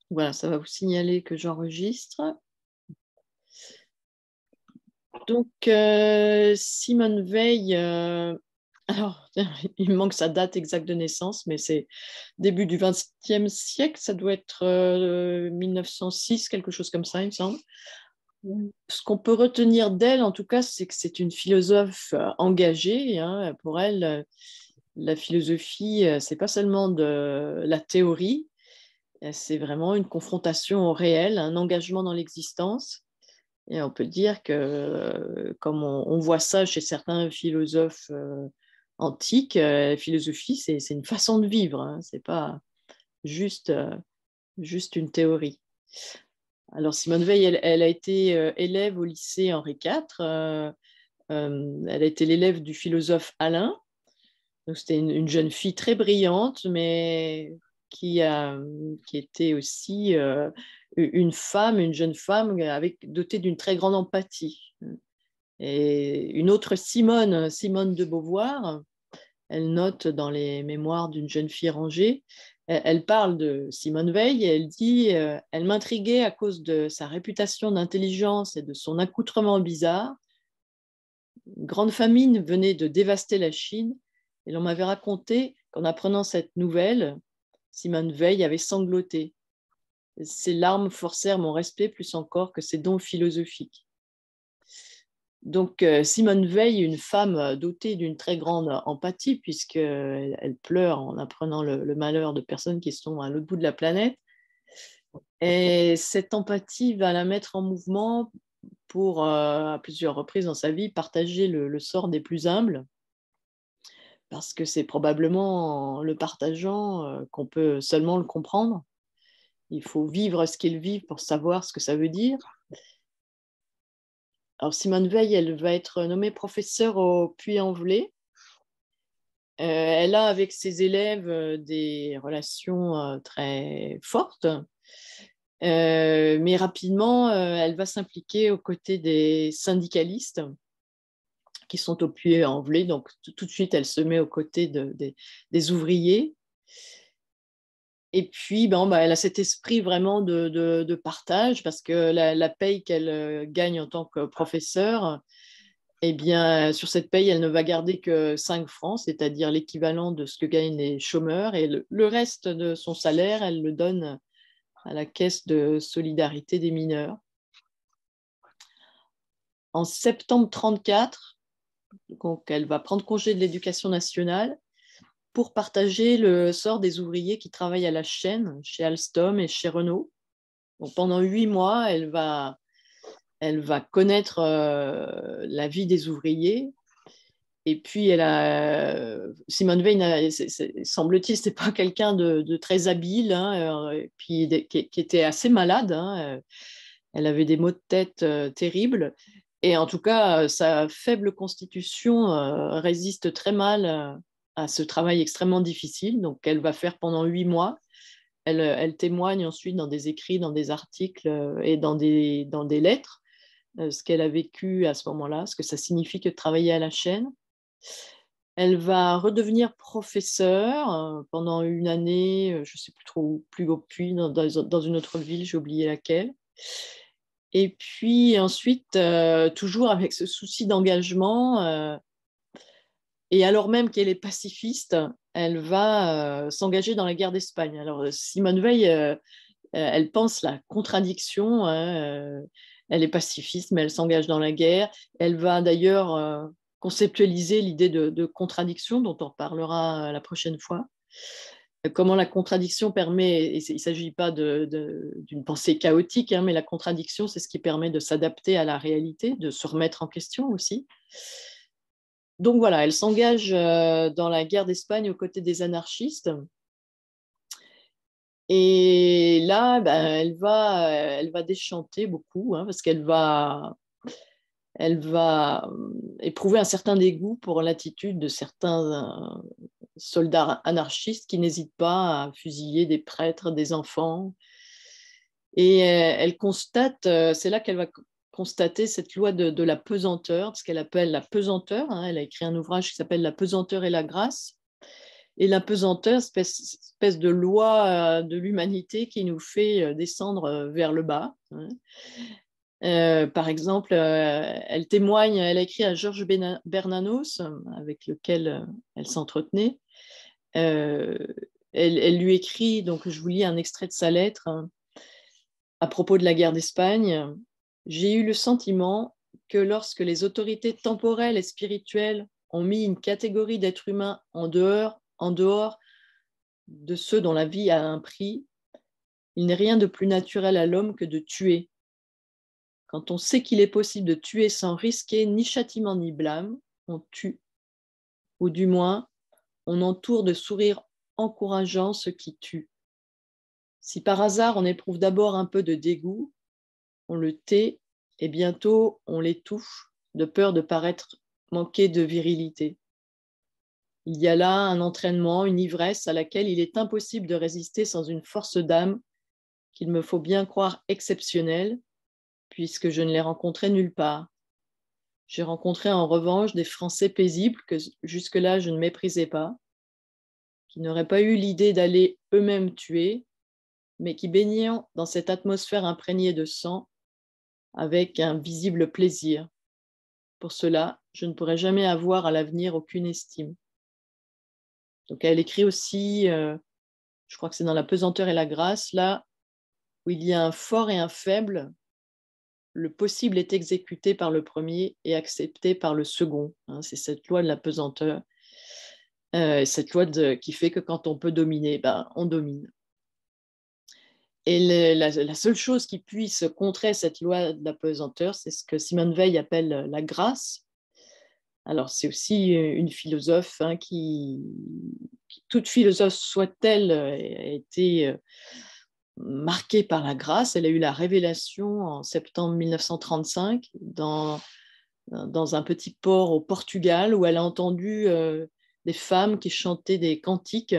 Voilà, ça va vous signaler que j'enregistre. Donc, Simone Veil, alors, il me manque sa date exacte de naissance, mais c'est début du XXe siècle, ça doit être 1906, quelque chose comme ça, il me semble. Ce qu'on peut retenir d'elle, en tout cas, c'est que c'est une philosophe engagée, hein. Pour elle, la philosophie, c'est pas seulement de la théorie, c'est vraiment une confrontation au réel, un engagement dans l'existence. Et on peut dire que, comme on voit ça chez certains philosophes antiques, la philosophie, c'est une façon de vivre, hein. C'est pas juste, juste une théorie. Alors, Simone Veil, elle a été élève au lycée Henri IV. Elle a été l'élève du philosophe Alain. Donc, c'était une jeune fille très brillante, mais qui était aussi une jeune femme dotée d'une très grande empathie. Et une autre Simone, Simone de Beauvoir, elle note dans les mémoires d'une jeune fille rangée, elle parle de Simone Veil et elle dit elle m'intriguait à cause de sa réputation d'intelligence et de son accoutrement bizarre. Une grande famine venait de dévaster la Chine et l'on m'avait raconté qu'en apprenant cette nouvelle, Simone Veil avait sangloté. Ses larmes forcèrent mon respect plus encore que ses dons philosophiques. Donc, Simone Veil, une femme dotée d'une très grande empathie, puisqu'elle pleure en apprenant le malheur de personnes qui sont à l'autre bout de la planète. Et cette empathie va la mettre en mouvement pour, à plusieurs reprises dans sa vie, partager le sort des plus humbles, parce que c'est probablement en le partageant qu'on peut seulement le comprendre. Il faut vivre ce qu'ils vivent pour savoir ce que ça veut dire. Alors, Simone Veil, elle va être nommée professeure au Puy-en-Velay. Elle a avec ses élèves des relations très fortes, mais rapidement, elle va s'impliquer aux côtés des syndicalistes qui sont au Puy-en-Velay. Donc, tout de suite, elle se met aux côtés des ouvriers. Et puis, elle a cet esprit vraiment de partage parce que la paye qu'elle gagne en tant que professeure, eh bien, sur cette paye, elle ne va garder que 5 francs, c'est-à-dire l'équivalent de ce que gagnent les chômeurs. Et le reste de son salaire, elle le donne à la caisse de solidarité des mineurs. En septembre 1934, donc, elle va prendre congé de l'éducation nationale pour partager le sort des ouvriers qui travaillent à la chaîne chez Alstom et chez Renault. Donc, pendant 8 mois, elle va connaître la vie des ouvriers. Et puis, Simone Veil, semble-t-il, ce n'est pas quelqu'un de très habile, hein, et puis qui était assez malade, hein. Elle avait des maux de tête terribles. Et en tout cas, sa faible constitution résiste très mal à ce travail extrêmement difficile. Donc, elle va faire pendant 8 mois. Elle témoigne ensuite dans des écrits, dans des articles et dans des lettres, ce qu'elle a vécu à ce moment-là, ce que ça signifie que de travailler à la chaîne. Elle va redevenir professeure pendant une année, je ne sais plus trop, plus au Puy, dans une autre ville, j'ai oublié laquelle. Et puis ensuite, toujours avec ce souci d'engagement, et alors même qu'elle est pacifiste, elle va s'engager dans la guerre d'Espagne. Alors Simone Veil, elle pense la contradiction, hein, elle est pacifiste, mais elle s'engage dans la guerre. Elle va d'ailleurs conceptualiser l'idée de contradiction, dont on parlera la prochaine fois. Comment la contradiction permet, et il ne s'agit pas d'une pensée chaotique, hein, mais la contradiction, c'est ce qui permet de s'adapter à la réalité, de se remettre en question aussi. Donc voilà, elle s'engage dans la guerre d'Espagne aux côtés des anarchistes. Et là, elle va déchanter beaucoup, hein, parce elle va éprouver un certain dégoût pour l'attitude de certains soldats anarchistes qui n'hésitent pas à fusiller des prêtres, des enfants. Et elle constate, c'est là qu'elle va constater cette loi de la pesanteur, ce qu'elle appelle la pesanteur, hein. Elle a écrit un ouvrage qui s'appelle La pesanteur et la grâce. et l'apesanteur, espèce de loi de l'humanité qui nous fait descendre vers le bas. Hein. Par exemple, elle témoigne, elle a écrit à Georges Bernanos, avec lequel elle s'entretenait. Elle lui écrit, donc je vous lis un extrait de sa lettre, hein, à propos de la guerre d'Espagne. J'ai eu le sentiment que lorsque les autorités temporelles et spirituelles ont mis une catégorie d'êtres humains en dehors de ceux dont la vie a un prix, il n'est rien de plus naturel à l'homme que de tuer. Quand on sait qu'il est possible de tuer sans risquer ni châtiment ni blâme, on tue. Ou du moins, on entoure de sourires encourageants ceux qui tuent. Si par hasard on éprouve d'abord un peu de dégoût, on le tait et bientôt on l'étouffe de peur de paraître manquer de virilité. Il y a là un entraînement, une ivresse à laquelle il est impossible de résister sans une force d'âme qu'il me faut bien croire exceptionnelle, puisque je ne l'ai rencontré nulle part. J'ai rencontré en revanche des Français paisibles que jusque-là je ne méprisais pas, qui n'auraient pas eu l'idée d'aller eux-mêmes tuer, mais qui baignant dans cette atmosphère imprégnée de sang, avec un visible plaisir. Pour cela, je ne pourrai jamais avoir à l'avenir aucune estime. Donc elle écrit aussi, je crois que c'est dans La pesanteur et la grâce, là où il y a un fort et un faible, le possible est exécuté par le premier et accepté par le second. Hein, c'est cette loi de la pesanteur, cette loi qui fait que quand on peut dominer, ben, on domine. Et la seule chose qui puisse contrer cette loi de la pesanteur, c'est ce que Simone Veil appelle la grâce. Alors, c'est aussi une philosophe hein, toute philosophe soit-elle, a été marquée par la grâce. Elle a eu la révélation en septembre 1935 dans un petit port au Portugal où elle a entendu des femmes qui chantaient des cantiques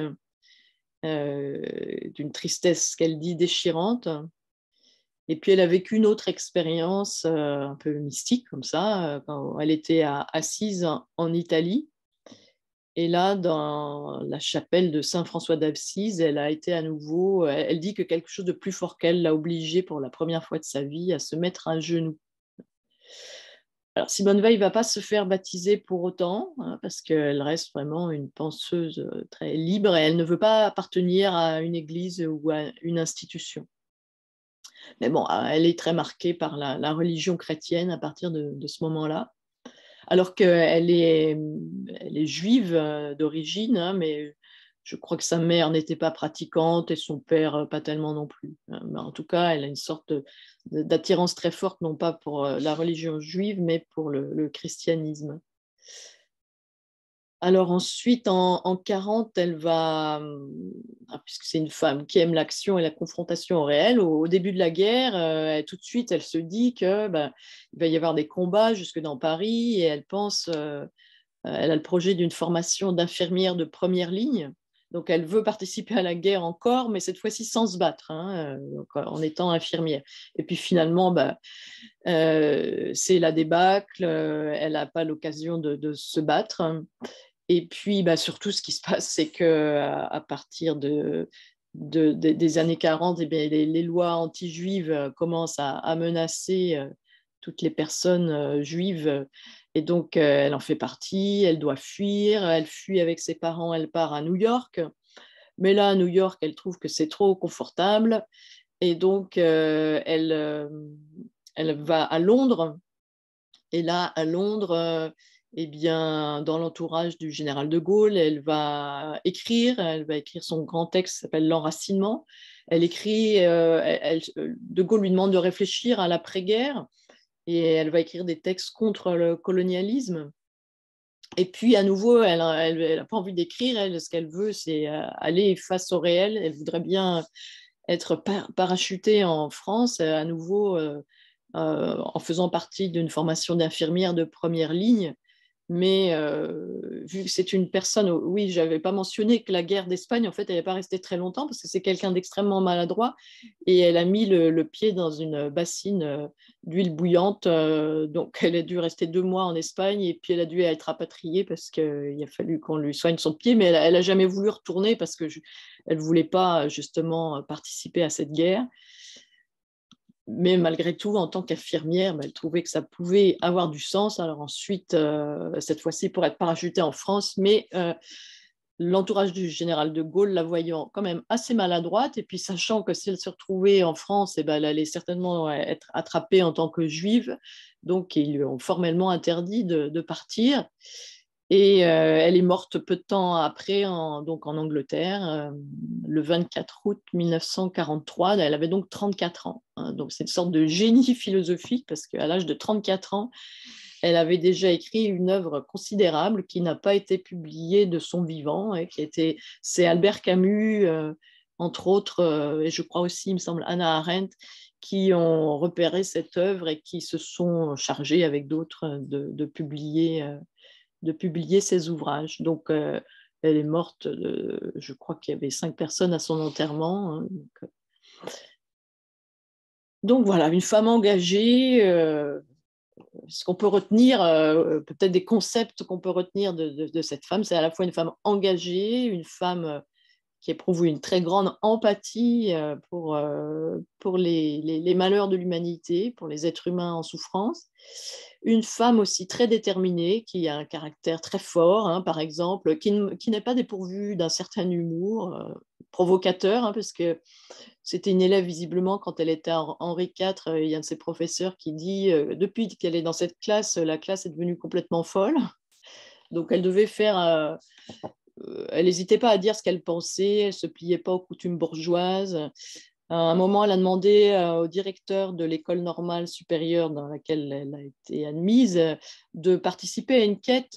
d'une tristesse qu'elle dit déchirante. Et puis elle a vécu une autre expérience un peu mystique comme ça, quand elle était assise en Italie. Et là, dans la chapelle de Saint-François d'Assise, elle a été à nouveau, elle dit que quelque chose de plus fort qu'elle l'a obligée pour la première fois de sa vie à se mettre à genoux. Alors Simone Veil ne va pas se faire baptiser pour autant, hein, parce qu'elle reste vraiment une penseuse très libre et elle ne veut pas appartenir à une église ou à une institution. Mais bon, elle est très marquée par la religion chrétienne à partir de ce moment-là, alors qu'elle elle est juive d'origine, hein, mais je crois que sa mère n'était pas pratiquante et son père pas tellement non plus. Mais en tout cas, elle a une sorte d'attirance très forte, non pas pour la religion juive, mais pour le christianisme. Alors ensuite, en 40, elle va, puisque c'est une femme qui aime l'action et la confrontation au réel, au début de la guerre, tout de suite, elle se dit que il va y avoir des combats jusque dans Paris et elle pense, elle a le projet d'une formation d'infirmière de première ligne. Donc elle veut participer à la guerre encore, mais cette fois-ci sans se battre, hein, donc, en étant infirmière. Et puis finalement, c'est la débâcle, elle n'a pas l'occasion de se battre. Et puis, surtout, ce qui se passe, c'est qu'à partir des années 40, eh bien, les lois anti-juives commencent à menacer toutes les personnes juives. Et donc, elle en fait partie, elle doit fuir, elle fuit avec ses parents, elle part à New York. Mais là, à New York, elle trouve que c'est trop confortable. Et donc, elle va à Londres. Et là, à Londres, eh bien, dans l'entourage du général de Gaulle, elle va écrire son grand texte qui s'appelle L'Enracinement. Elle écrit, de Gaulle lui demande de réfléchir à l'après-guerre et elle va écrire des textes contre le colonialisme. Et puis, à nouveau, elle n'a pas envie d'écrire. Elle, ce qu'elle veut, c'est aller face au réel. Elle voudrait bien être parachutée en France, à nouveau, en faisant partie d'une formation d'infirmière de première ligne. Mais vu que c'est une personne, oui, je n'avais pas mentionné que la guerre d'Espagne, en fait, elle n'est pas restée très longtemps parce que c'est quelqu'un d'extrêmement maladroit et elle a mis le pied dans une bassine d'huile bouillante. Donc, elle a dû rester 2 mois en Espagne et puis elle a dû être rapatriée parce qu'il a fallu qu'on lui soigne son pied. Mais elle n'a jamais voulu retourner parce qu'elle ne voulait pas justement participer à cette guerre. Mais malgré tout, en tant qu'infirmière, elle trouvait que ça pouvait avoir du sens. Alors ensuite, cette fois-ci, pour être parachutée en France, mais l'entourage du général de Gaulle, la voyant quand même assez maladroite, et puis sachant que si elle se retrouvait en France, eh ben, elle allait certainement être attrapée en tant que juive, donc ils lui ont formellement interdit de partir. Et elle est morte peu de temps après, donc en Angleterre, le 24 août 1943. Elle avait donc 34 ans. Hein, donc c'est une sorte de génie philosophique parce qu'à l'âge de 34 ans, elle avait déjà écrit une œuvre considérable qui n'a pas été publiée de son vivant. C'est Albert Camus, entre autres, et je crois aussi, il me semble, Hannah Arendt, qui ont repéré cette œuvre et qui se sont chargés avec d'autres de publier ses ouvrages. Donc, elle est morte, je crois qu'il y avait 5 personnes à son enterrement. Hein, donc voilà, une femme engagée. Ce qu'on peut retenir, peut-être des concepts qu'on peut retenir de cette femme, c'est à la fois une femme engagée, une femme qui éprouve une très grande empathie pour les malheurs de l'humanité, pour les êtres humains en souffrance. Une femme aussi très déterminée, qui a un caractère très fort, hein, par exemple, qui n'est pas dépourvue d'un certain humour provocateur, hein, parce que c'était une élève visiblement quand elle était à Henri IV. Il y a un de ses professeurs qui dit depuis qu'elle est dans cette classe, la classe est devenue complètement folle. Donc elle devait faire elle n'hésitait pas à dire ce qu'elle pensait, elle ne se pliait pas aux coutumes bourgeoises. À un moment, elle a demandé au directeur de l'école normale supérieure dans laquelle elle a été admise de participer à une quête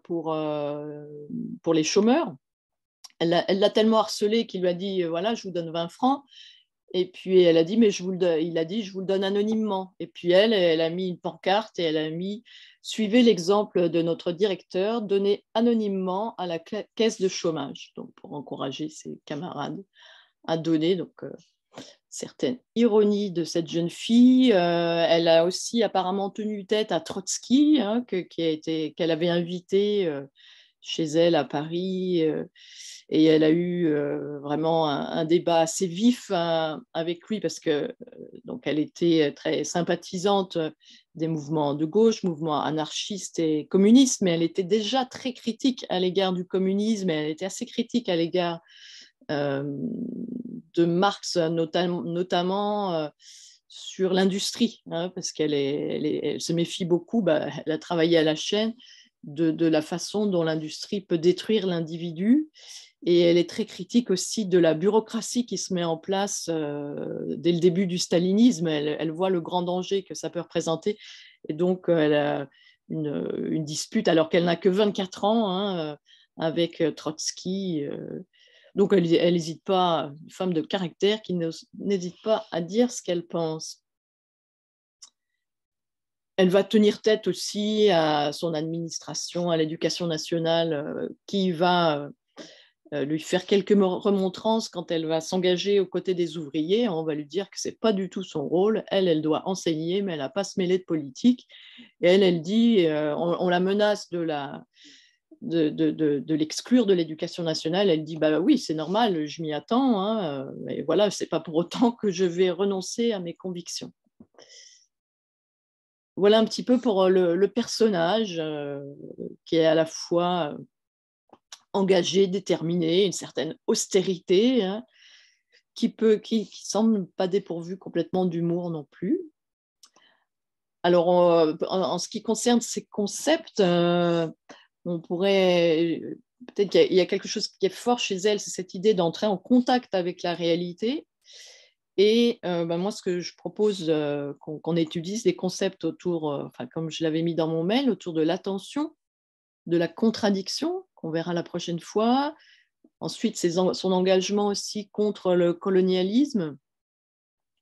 pour les chômeurs. Elle l'a tellement harcelé qu'il lui a dit voilà, je vous donne 20 francs. Et puis elle a dit, mais il a dit, je vous le donne anonymement. Et puis elle a mis une pancarte et elle a mis, suivez l'exemple de notre directeur, donnez anonymement à la caisse de chômage, donc pour encourager ses camarades à donner. Donc certaine ironie de cette jeune fille. Elle a aussi apparemment tenu tête à Trotsky, hein, qu'elle avait invité chez elle à Paris. Et elle a eu vraiment un débat assez vif avec lui parce que donc elle était très sympathisante des mouvements de gauche, mouvements anarchistes et communistes, mais elle était déjà très critique à l'égard du communisme et elle était assez critique à l'égard de Marx, notamment sur l'industrie, hein, parce elle se méfie beaucoup, elle a travaillé à la chaîne de la façon dont l'industrie peut détruire l'individu. Et elle est très critique aussi de la bureaucratie qui se met en place dès le début du stalinisme. Elle voit le grand danger que ça peut représenter. Et donc, elle a une dispute, alors qu'elle n'a que 24 ans, hein, avec Trotsky. Donc, elle n'hésite pas, une femme de caractère qui n'hésite pas à dire ce qu'elle pense. Elle va tenir tête aussi à son administration, à l'éducation nationale, qui va lui faire quelques remontrances quand elle va s'engager aux côtés des ouvriers. On va lui dire que ce n'est pas du tout son rôle. Elle doit enseigner, mais elle n'a pas se mêler de politique. Et elle dit, on la menace de l'exclure de l'éducation nationale. Elle dit, bah oui, c'est normal, je m'y attends. Hein, mais voilà, ce n'est pas pour autant que je vais renoncer à mes convictions. Voilà un petit peu pour le personnage qui est à la fois engagé, déterminé, une certaine austérité, hein, qui semble pas dépourvu complètement d'humour non plus. Alors, en ce qui concerne ces concepts, on pourrait peut-être qu'il y a quelque chose qui est fort chez elle, c'est cette idée d'entrer en contact avec la réalité. Et moi, ce que je propose qu'on étudie, c'est des concepts autour, comme je l'avais mis dans mon mail, autour de l'attention, de la contradiction, qu'on verra la prochaine fois. Ensuite, son engagement aussi contre le colonialisme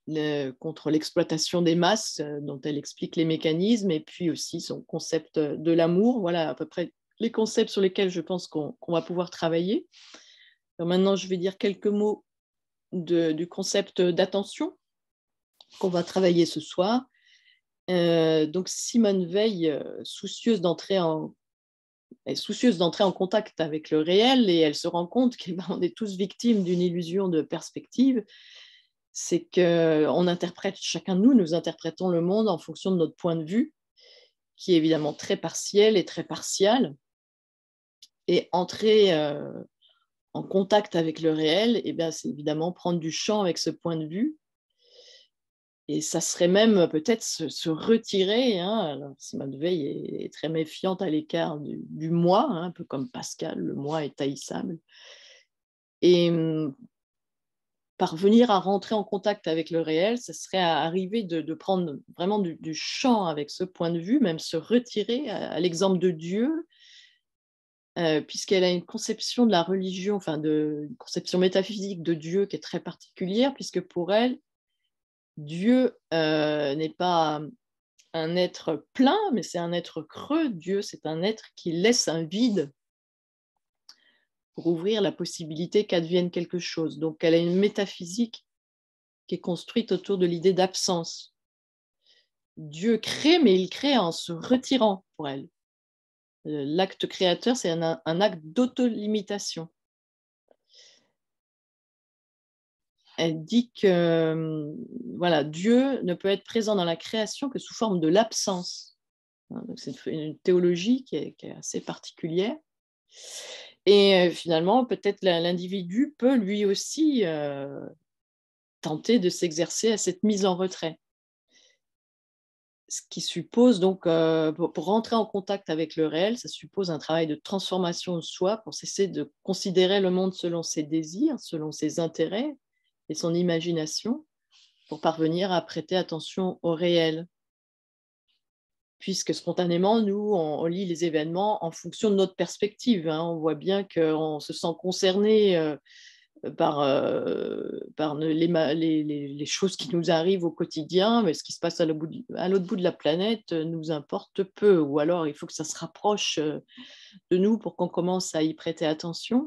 contre l'exploitation des masses, dont elle explique les mécanismes, et puis aussi son concept de l'amour. Voilà à peu près les concepts sur lesquels je pense qu'on va pouvoir travailler. Alors maintenant, je vais dire quelques mots du concept d'attention qu'on va travailler ce soir. Donc Simone Veil, soucieuse d'entrer en contact avec le réel, et elle se rend compte qu'on est tous victimes d'une illusion de perspective. C'est qu'on interprète, chacun de nous interprétons le monde en fonction de notre point de vue, qui est évidemment très partiel et très partial. Et entrer en contact avec le réel, c'est évidemment prendre du champ avec ce point de vue. Et ça serait même peut-être se retirer. Alors, Simone Veil est très méfiante à l'écart du moi, un peu comme Pascal, le moi est haïssable. Et parvenir à rentrer en contact avec le réel, ce serait à arriver de prendre vraiment du champ avec ce point de vue, même se retirer à l'exemple de Dieu, puisqu'elle a une conception de la religion, une conception métaphysique de Dieu qui est très particulière, puisque pour elle, Dieu n'est pas un être plein, mais c'est un être creux. Dieu, c'est un être qui laisse un vide pour ouvrir la possibilité qu'advienne quelque chose. Donc, elle a une métaphysique qui est construite autour de l'idée d'absence. Dieu crée, mais il crée en se retirant pour elle. L'acte créateur, c'est un acte d'autolimitation. Elle dit que Dieu ne peut être présent dans la création que sous forme de l'absence. Donc c'est une théologie qui est assez particulière. Et finalement, peut-être l'individu peut lui aussi tenter de s'exercer à cette mise en retrait. Ce qui suppose donc, pour rentrer en contact avec le réel, ça suppose un travail de transformation de soi pour cesser de considérer le monde selon ses désirs, selon ses intérêts et son imagination, pour parvenir à prêter attention au réel. Puisque spontanément, nous, on lit les événements en fonction de notre perspective. On voit bien qu'on se sent concerné par les choses qui nous arrivent au quotidien, mais ce qui se passe à l'autre bout de la planète nous importe peu, ou alors il faut que ça se rapproche de nous pour qu'on commence à y prêter attention.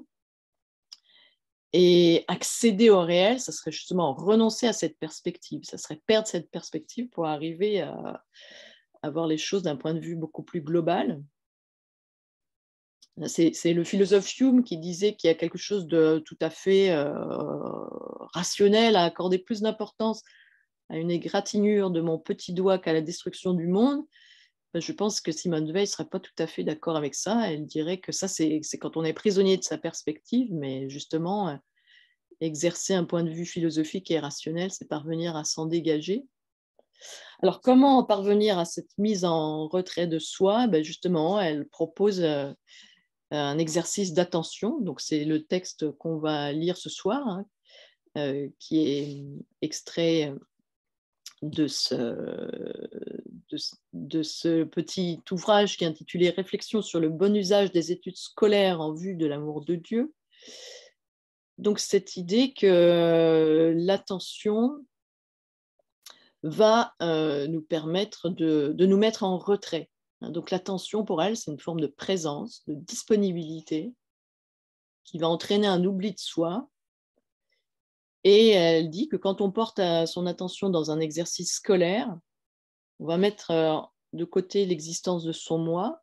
Et accéder au réel, ça serait justement renoncer à cette perspective, ça serait perdre cette perspective pour arriver à voir les choses d'un point de vue beaucoup plus global. C'est le philosophe Hume qui disait qu'il y a quelque chose de tout à fait rationnel à accorder plus d'importance à une égratignure de mon petit doigt qu'à la destruction du monde. Je pense que Simone Veil ne serait pas tout à fait d'accord avec ça. Elle dirait que ça, c'est quand on est prisonnier de sa perspective, mais justement, exercer un point de vue philosophique et rationnel, c'est parvenir à s'en dégager. Alors, comment parvenir à cette mise en retrait de soi? Justement, elle propose un exercice d'attention. Donc, c'est le texte qu'on va lire ce soir, qui est extrait de ce petit ouvrage qui est intitulé « Réflexion sur le bon usage des études scolaires en vue de l'amour de Dieu ». Donc, cette idée que l'attention va nous permettre de nous mettre en retrait. Donc, l'attention, pour elle, c'est une forme de présence, de disponibilité qui va entraîner un oubli de soi. Et elle dit que quand on porte son attention dans un exercice scolaire, on va mettre de côté l'existence de son moi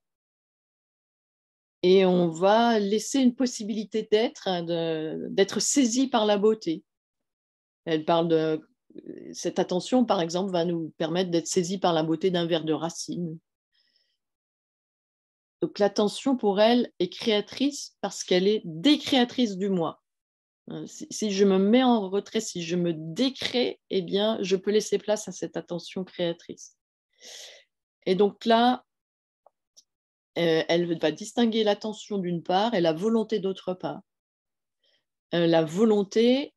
et on va laisser une possibilité d'être saisi par la beauté. Elle parle de cette attention, par exemple, va nous permettre d'être saisi par la beauté d'un vers de Racine. Donc l'attention, pour elle, est créatrice parce qu'elle est décréatrice du moi. Si je me mets en retrait, si je me décrée, eh bien, je peux laisser place à cette attention créatrice. Et donc là, elle va distinguer l'attention d'une part et la volonté d'autre part. La volonté,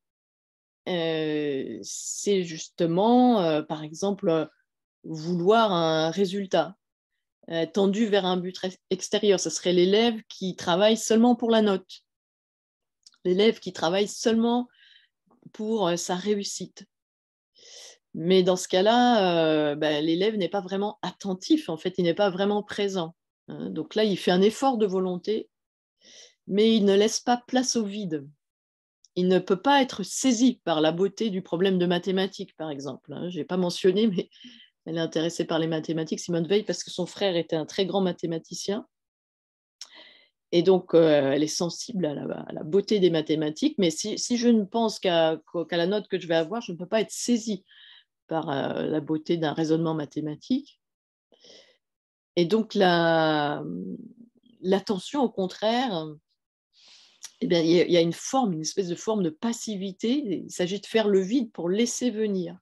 c'est justement, par exemple, vouloir un résultat tendu vers un but extérieur. Ce serait l'élève qui travaille seulement pour la note, l'élève qui travaille seulement pour sa réussite. Mais dans ce cas-là, l'élève n'est pas vraiment attentif, en fait, il n'est pas vraiment présent. Donc là, il fait un effort de volonté, mais il ne laisse pas place au vide. Il ne peut pas être saisi par la beauté du problème de mathématiques, par exemple. Je n'ai pas mentionné, mais elle est intéressée par les mathématiques, Simone Veil, parce que son frère était un très grand mathématicien. Et donc, elle est sensible à la beauté des mathématiques, mais si je ne pense qu'à la note que je vais avoir, je ne peux pas être saisie par la beauté d'un raisonnement mathématique. Et donc, l'attention, au contraire, eh bien, il y a une espèce de forme de passivité. Il s'agit de faire le vide pour laisser venir.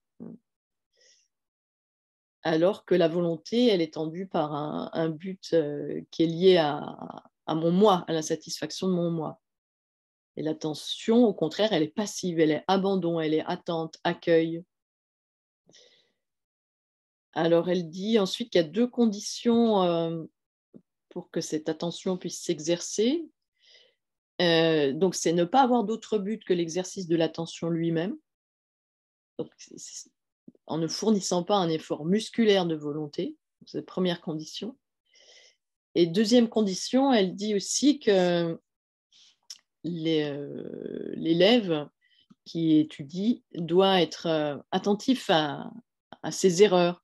Alors que la volonté, elle est tendue par un but qui est lié à mon moi, à la satisfaction de mon moi. Et l'attention, au contraire, elle est passive, elle est abandon, elle est attente, accueil. Alors, elle dit ensuite qu'il y a 2 conditions pour que cette attention puisse s'exercer. Donc, c'est ne pas avoir d'autre but que l'exercice de l'attention lui-même, donc, en ne fournissant pas un effort musculaire de volonté. C'est la première condition. Et deuxième condition, elle dit aussi que l'élève qui étudie doit être attentif à ses erreurs.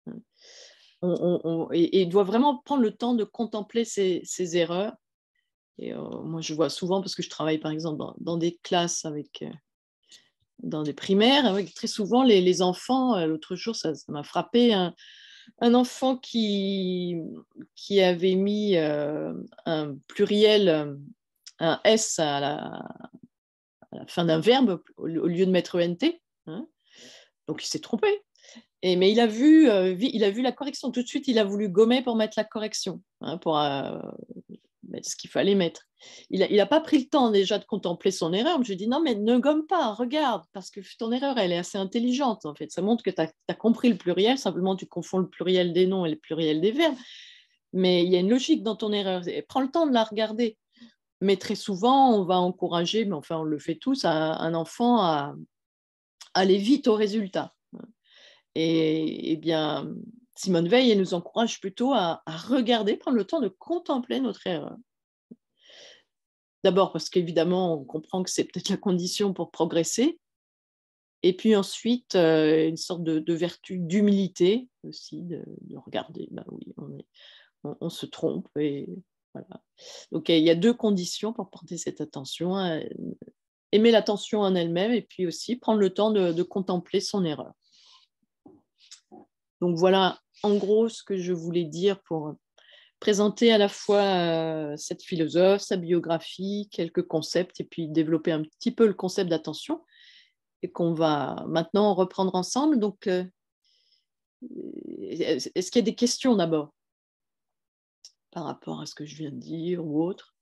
Et doit vraiment prendre le temps de contempler ses erreurs. Et moi, je vois souvent, parce que je travaille par exemple dans des classes dans des primaires, avec très souvent les enfants, l'autre jour, ça m'a frappé, un enfant qui avait mis un pluriel, un S à la fin d'un verbe au lieu de mettre ENT. Donc, il s'est trompé. Mais il a vu la correction. Tout de suite, il a voulu gommer pour mettre la correction, pour mettre ce qu'il fallait mettre. Il n'a pas pris le temps déjà de contempler son erreur. Je lui ai dit non, mais ne gomme pas, regarde, parce que ton erreur, elle est assez intelligente, en fait. Ça montre que tu as compris le pluriel, simplement tu confonds le pluriel des noms et le pluriel des verbes. Mais il y a une logique dans ton erreur. Prends le temps de la regarder. Mais très souvent, on va encourager, mais enfin, on le fait tous, un enfant à aller vite au résultat. Et bien, Simone Veil, elle nous encourage plutôt à regarder, prendre le temps de contempler notre erreur. D'abord parce qu'évidemment, on comprend que c'est peut-être la condition pour progresser. Et puis ensuite, une sorte de vertu d'humilité aussi, de regarder, ben oui, on se trompe. Et voilà. Donc, il y a 2 conditions pour porter cette attention. Aimer l'attention en elle-même et puis aussi prendre le temps de contempler son erreur. Donc, voilà en gros ce que je voulais dire pour présenter à la fois cette philosophe, sa biographie, quelques concepts, et puis développer un petit peu le concept d'attention, et qu'on va maintenant reprendre ensemble. Donc, est-ce qu'il y a des questions d'abord par rapport à ce que je viens de dire ou autre?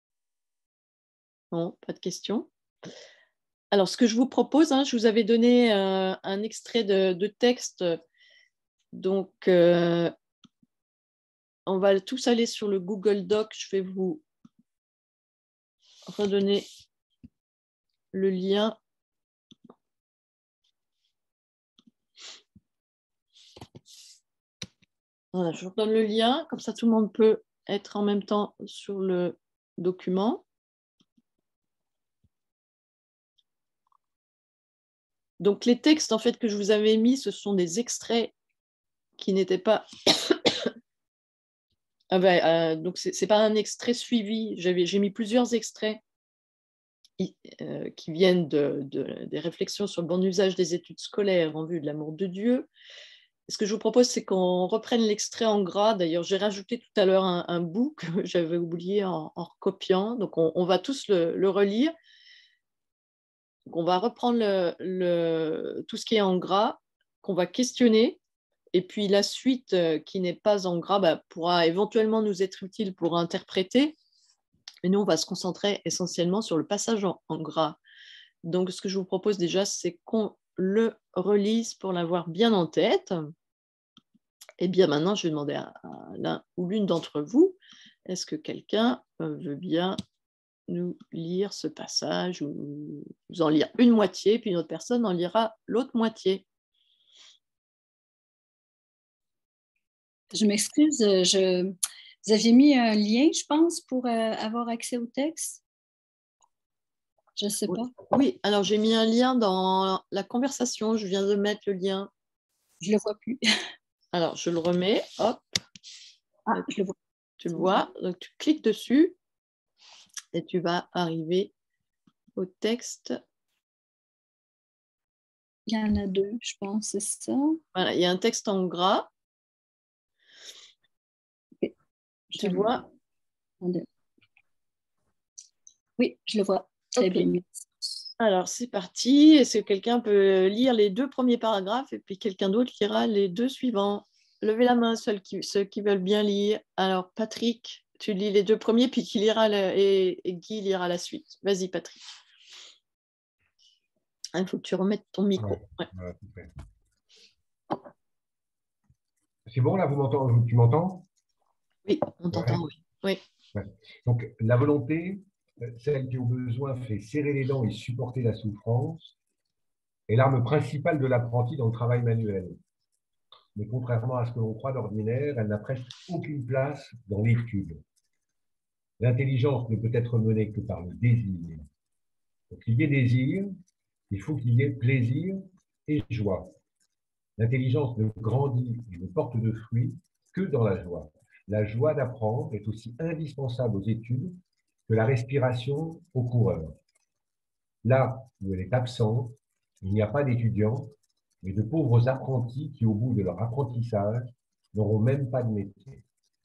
Non, pas de questions. Alors, ce que je vous propose, je vous avais donné un extrait de texte, donc on va tous aller sur le Google Doc. Je vais vous redonner le lien. Voilà, je vous redonne le lien, comme ça tout le monde peut être en même temps sur le document. Donc les textes en fait que je vous avais mis, ce sont des extraits qui n'étaient pas... donc c'est pas un extrait suivi, j'ai mis plusieurs extraits qui viennent des réflexions sur le bon usage des études scolaires en vue de l'amour de Dieu. Ce que je vous propose, c'est qu'on reprenne l'extrait en gras. D'ailleurs, j'ai rajouté tout à l'heure un bout que j'avais oublié en recopiant. Donc, on va tous le relire. Donc, on va reprendre tout ce qui est en gras, qu'on va questionner. Et puis, la suite qui n'est pas en gras pourra éventuellement nous être utile pour interpréter. Et nous, on va se concentrer essentiellement sur le passage en gras. Donc, ce que je vous propose déjà, c'est qu'on le relise pour l'avoir bien en tête. Et bien maintenant, je vais demander à l'un ou l'une d'entre vous, est-ce que quelqu'un veut bien nous lire ce passage, ou nous en lire une moitié, puis une autre personne en lira l'autre moitié? Je m'excuse, vous aviez mis un lien, je pense, pour avoir accès au texte. Je ne sais pas. Oui, alors j'ai mis un lien dans la conversation. Je viens de mettre le lien. Je ne le vois plus. Alors, je le remets. Hop. Ah, je le vois. Tu le vois. Donc, tu cliques dessus et tu vas arriver au texte. Il y en a deux, je pense, c'est ça. Voilà, il y a un texte en gras. Okay. Tu vois? Oui, je le vois. Très Okay. bien. Alors, c'est parti. Est-ce que quelqu'un peut lire les 2 premiers paragraphes et puis quelqu'un d'autre lira les 2 suivants? Levez la main, ceux qui veulent bien lire. Alors, Patrick, tu lis les 2 premiers, puis qui lira et Guy lira la suite. Vas-y, Patrick. Il faut que tu remettes ton micro. Ouais. C'est bon, là, tu m'entends? Oui, on t'entend, Ouais. oui. Ouais. Donc, la volonté, celle qui au besoin fait serrer les dents et supporter la souffrance, est l'arme principale de l'apprenti dans le travail manuel. Mais contrairement à ce que l'on croit d'ordinaire, elle n'a presque aucune place dans l'étude. L'intelligence ne peut être menée que par le désir. Pour qu'il y ait désir, il faut qu'il y ait plaisir et joie. L'intelligence ne grandit et ne porte de fruits que dans la joie. La joie d'apprendre est aussi indispensable aux études que la respiration aux coureurs. Là où elle est absente, il n'y a pas d'étudiants, mais de pauvres apprentis qui, au bout de leur apprentissage, n'auront même pas de métier.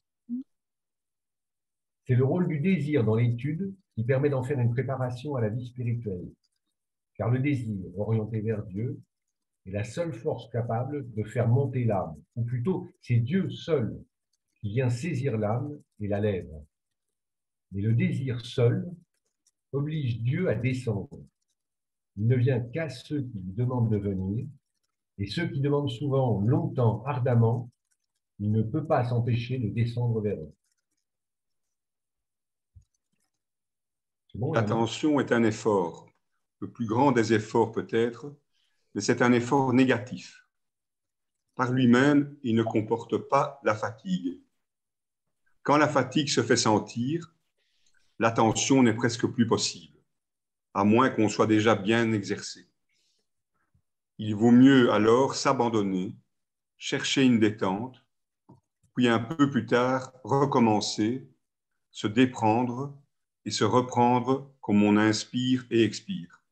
C'est le rôle du désir dans l'étude qui permet d'en faire une préparation à la vie spirituelle. Car le désir, orienté vers Dieu, est la seule force capable de faire monter l'âme, ou plutôt, c'est Dieu seul qui vient saisir l'âme et la lève. Mais le désir seul oblige Dieu à descendre. Il ne vient qu'à ceux qui lui demandent de venir, et ceux qui demandent souvent longtemps, ardemment, il ne peut pas s'empêcher de descendre vers eux. C'est bon, l'attention est un effort, le plus grand des efforts peut-être, mais c'est un effort négatif. Par lui-même, il ne comporte pas la fatigue. Quand la fatigue se fait sentir, l'attention n'est presque plus possible, à moins qu'on soit déjà bien exercé. Il vaut mieux alors s'abandonner, chercher une détente, puis un peu plus tard recommencer, se déprendre et se reprendre comme on inspire et expire.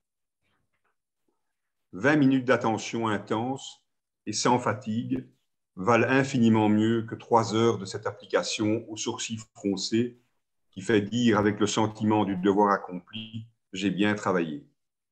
20 minutes d'attention intense et sans fatigue valent infiniment mieux que 3 heures de cette application aux sourcils froncés qui fait dire avec le sentiment du devoir accompli « j'ai bien travaillé ».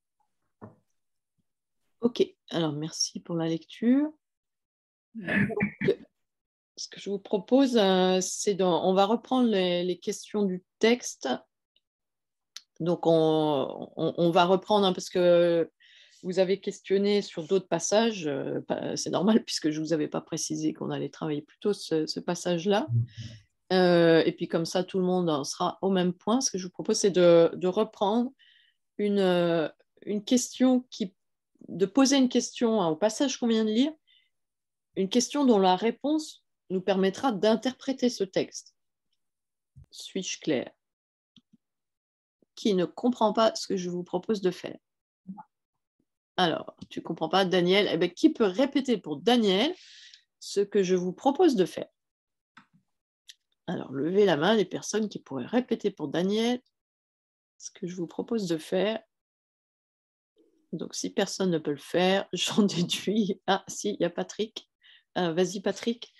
Ok, alors merci pour la lecture. Donc, ce que je vous propose, c'est on va reprendre les questions du texte. Donc, on va reprendre parce que vous avez questionné sur d'autres passages. C'est normal puisque je ne vous avais pas précisé qu'on allait travailler plutôt ce passage-là. Et puis comme ça, tout le monde sera au même point. Ce que je vous propose, c'est de reprendre une question de poser une question au passage qu'on vient de lire, une question dont la réponse nous permettra d'interpréter ce texte. Suis-je clair? Qui ne comprend pas ce que je vous propose de faire? Alors, tu ne comprends pas, Daniel? Eh bien, qui peut répéter pour Daniel ce que je vous propose de faire? Alors, levez la main les personnes qui pourraient répéter pour Daniel ce que je vous propose de faire. Donc, si personne ne peut le faire, j'en déduis. Ah, si, il y a Patrick. Vas-y, Patrick.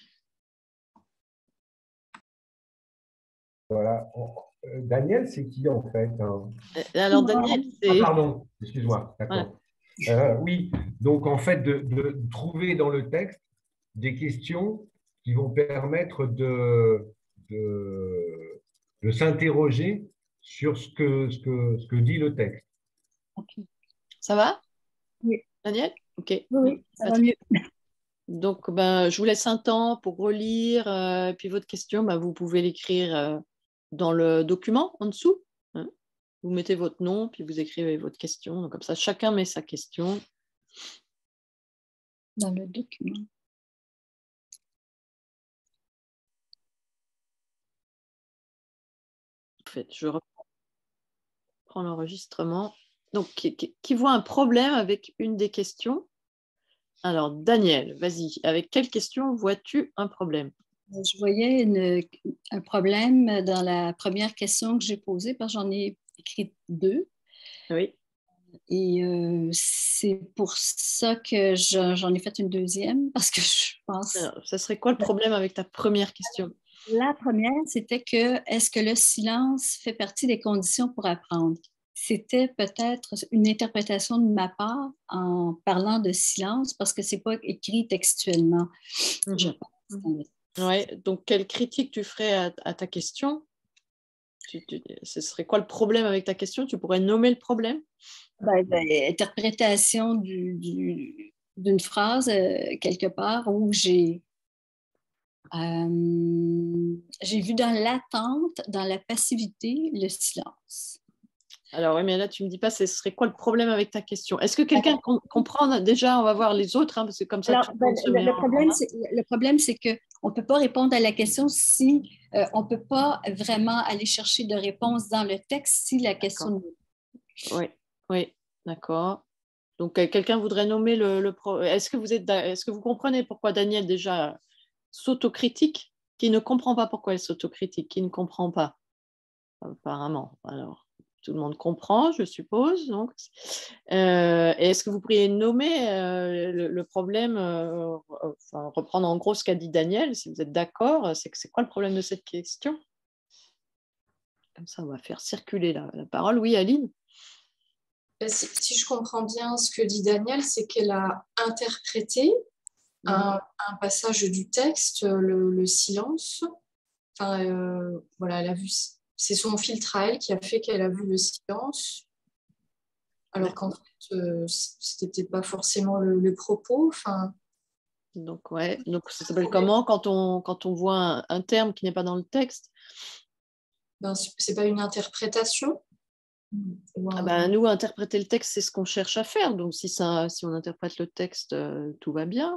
Voilà. Daniel, c'est qui en fait, hein? Alors, Daniel, c'est... Ah, pardon, excuse-moi, d'accord. Voilà. Oui, donc en fait, de trouver dans le texte des questions qui vont permettre de s'interroger sur ce que dit le texte. Okay. Ça va? Oui. Daniel? Ok. Oui, ça va mieux. Donc, je vous laisse un temps pour relire. Puis votre question, vous pouvez l'écrire dans le document en dessous. Hein. Vous mettez votre nom, puis vous écrivez votre question. Donc, comme ça, chacun met sa question. Dans le document. Parfait. Je reprends l'enregistrement. Donc, qui voit un problème avec une des questions? Alors, Daniel, vas-y. Avec quelle question vois-tu un problème? Je voyais un problème dans la première question que j'ai posée, parce que j'en ai écrit 2. Oui. Et c'est pour ça que j'en ai fait une deuxième, parce que je pense... Alors, ça serait quoi le problème avec ta première question? La première, c'était que est-ce que le silence fait partie des conditions pour apprendre? C'était peut-être une interprétation de ma part en parlant de silence, parce que ce n'est pas écrit textuellement. Je pense. Ouais. Donc, quelle critique tu ferais à ta question? Ce serait quoi le problème avec ta question? Tu pourrais nommer le problème? Interprétation d'une phrase quelque part où j'ai vu dans l'attente, dans la passivité, le silence. Alors, oui, mais là, tu ne me dis pas, ce serait quoi le problème avec ta question? Est-ce que quelqu'un comprend déjà? On va voir les autres, parce que comme ça, Alors, tout le monde se met le problème, c'est qu'on ne peut pas répondre à la question si on ne peut pas vraiment aller chercher de réponse dans le texte si la question... Oui, d'accord. Donc, quelqu'un voudrait nommer Est-ce que vous comprenez pourquoi Daniel déjà s'autocritique? Qui ne comprend pas pourquoi elle s'autocritique? Qui ne comprend pas? Apparemment. Alors, tout le monde comprend, je suppose. Donc, est-ce que vous pourriez nommer le problème, reprendre en gros ce qu'a dit Daniel, si vous êtes d'accord, c'est quoi le problème de cette question? Comme ça, on va faire circuler la parole. Oui, Aline? Si je comprends bien ce que dit Daniel, c'est qu'elle a interprété un passage du texte, le silence. Enfin, voilà, elle a vu, c'est son filtre à elle qui a fait qu'elle a vu le silence, alors qu'en fait, c'était peut-être pas forcément le propos. Enfin, donc, ouais. Donc, ça s'appelle comment quand on voit un terme qui n'est pas dans le texte? C'est pas une interprétation. Nous, interpréter le texte, c'est ce qu'on cherche à faire. Donc, si on interprète le texte, tout va bien.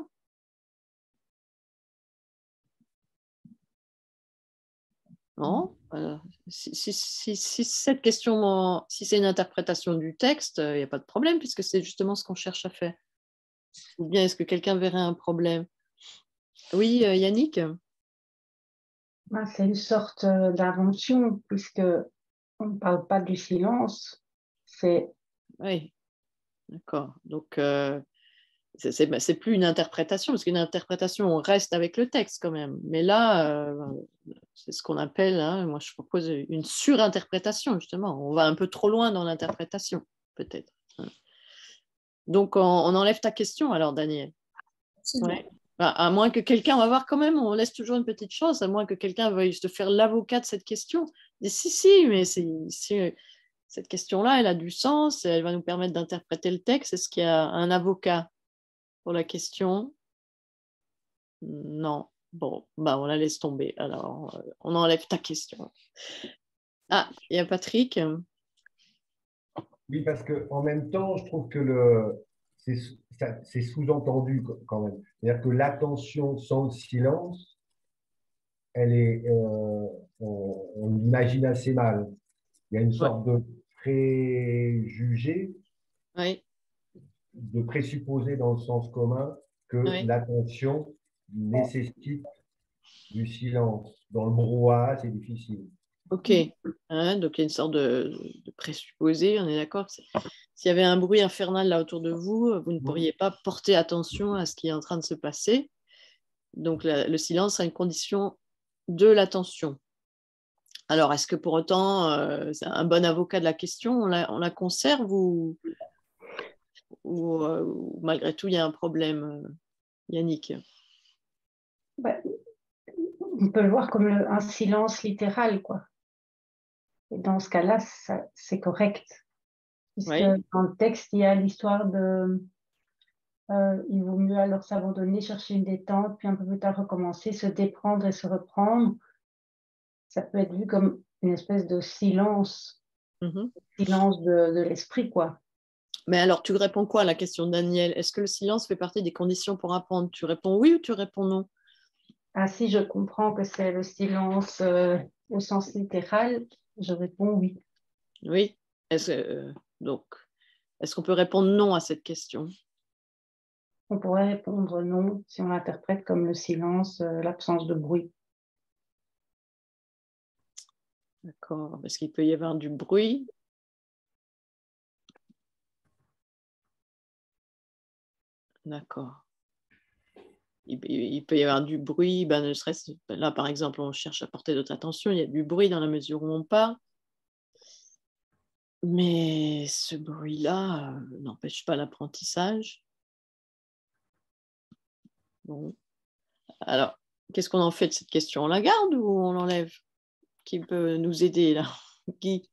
Non? Si cette question, si c'est une interprétation du texte, il n'y a pas de problème, puisque c'est justement ce qu'on cherche à faire. Ou bien, est-ce que quelqu'un verrait un problème? Oui, Yannick? C'est une sorte d'invention, puisque on ne parle pas du silence. Oui, d'accord. Donc, c'est plus une interprétation, parce qu'une interprétation, on reste avec le texte quand même. Mais là, c'est ce qu'on appelle, moi je propose une surinterprétation, justement. On va un peu trop loin dans l'interprétation, peut-être. Donc, on enlève ta question alors, Daniel. Ouais. À moins que quelqu'un, on va voir quand même, on laisse toujours une petite chance, à moins que quelqu'un veuille se faire l'avocat de cette question. Et si, mais cette question-là, elle a du sens, elle va nous permettre d'interpréter le texte. Est-ce qu'il y a un avocat pour la question? Non. Bon, on la laisse tomber. Alors, on enlève ta question. Ah, il y a Patrick. Oui, parce qu'en même temps, je trouve que c'est sous-entendu quand même. C'est-à-dire que l'attention sans le silence, on l'imagine assez mal. Il y a une sorte de préjugé, Oui. de présupposé dans le sens commun que l'attention nécessite du silence. Dans le brouhaha, c'est difficile. Ok. Donc, il y a une sorte de présupposé, on est d'accord. S'il y avait un bruit infernal là autour de vous, vous ne pourriez pas porter attention à ce qui est en train de se passer. Donc, le silence sera une condition de l'attention. Alors, est-ce que pour autant, c'est un bon avocat de la question, on la conserve ou malgré tout, il y a un problème, Yannick? On peut le voir comme un silence littéral, quoi. Et dans ce cas-là, c'est correct. Puisque dans le texte, il y a l'histoire de il vaut mieux alors s'abandonner, chercher une détente, puis un peu plus tard recommencer, se déprendre et se reprendre. Ça peut être vu comme une espèce de silence, silence de l'esprit, quoi. Mais alors, tu réponds quoi à la question de Daniel? Est-ce que le silence fait partie des conditions pour apprendre? Tu réponds oui ou tu réponds non? Ah si, je comprends que c'est le silence au sens littéral. Je réponds oui. Oui. Donc, est-ce qu'on peut répondre non à cette question? On pourrait répondre non si on l'interprète comme le silence, l'absence de bruit. D'accord, parce qu'il peut y avoir du bruit. D'accord. Il peut y avoir du bruit, ne serait-ce, là par exemple, on cherche à porter notre attention, il y a du bruit dans la mesure où on parle. Mais ce bruit-là n'empêche pas l'apprentissage. Bon. Alors, qu'est-ce qu'on en fait de cette question? On la garde ou on l'enlève? Qui peut nous aider là? Qui?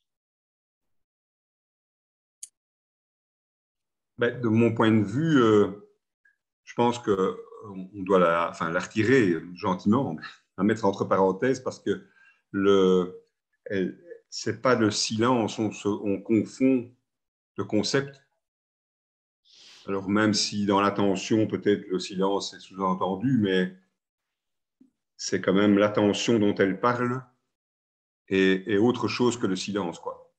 De mon point de vue, je pense qu'on doit la retirer gentiment, la mettre entre parenthèses parce que c'est pas le silence, on confond le concept. Alors même si dans l'attention, peut-être le silence est sous-entendu, mais c'est quand même l'attention dont elle parle et autre chose que le silence, quoi.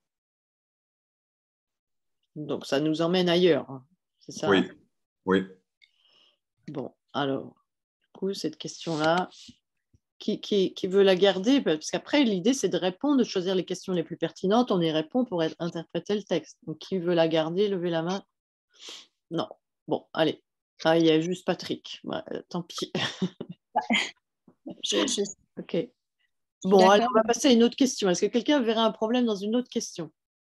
Donc ça nous emmène ailleurs, hein, c'est ça? Oui, oui. Bon, alors, du coup, cette question-là, qui veut la garder? Parce qu'après, l'idée, c'est de répondre, de choisir les questions les plus pertinentes. On y répond pour interpréter le texte. Donc, qui veut la garder? Levez la main. Non. Bon, allez. Ah, il y a juste Patrick. Ouais, tant pis. Ok. Bon, allez, on va passer à une autre question. Est-ce que quelqu'un verrait un problème dans une autre question?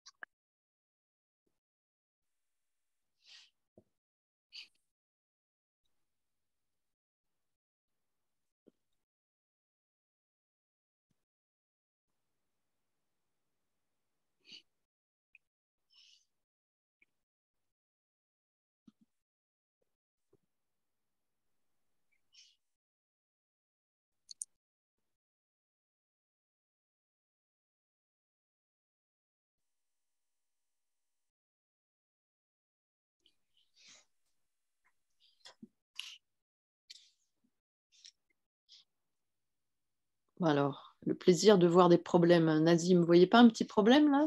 Alors, le plaisir de voir des problèmes. Nazim, vous ne voyez pas un petit problème là?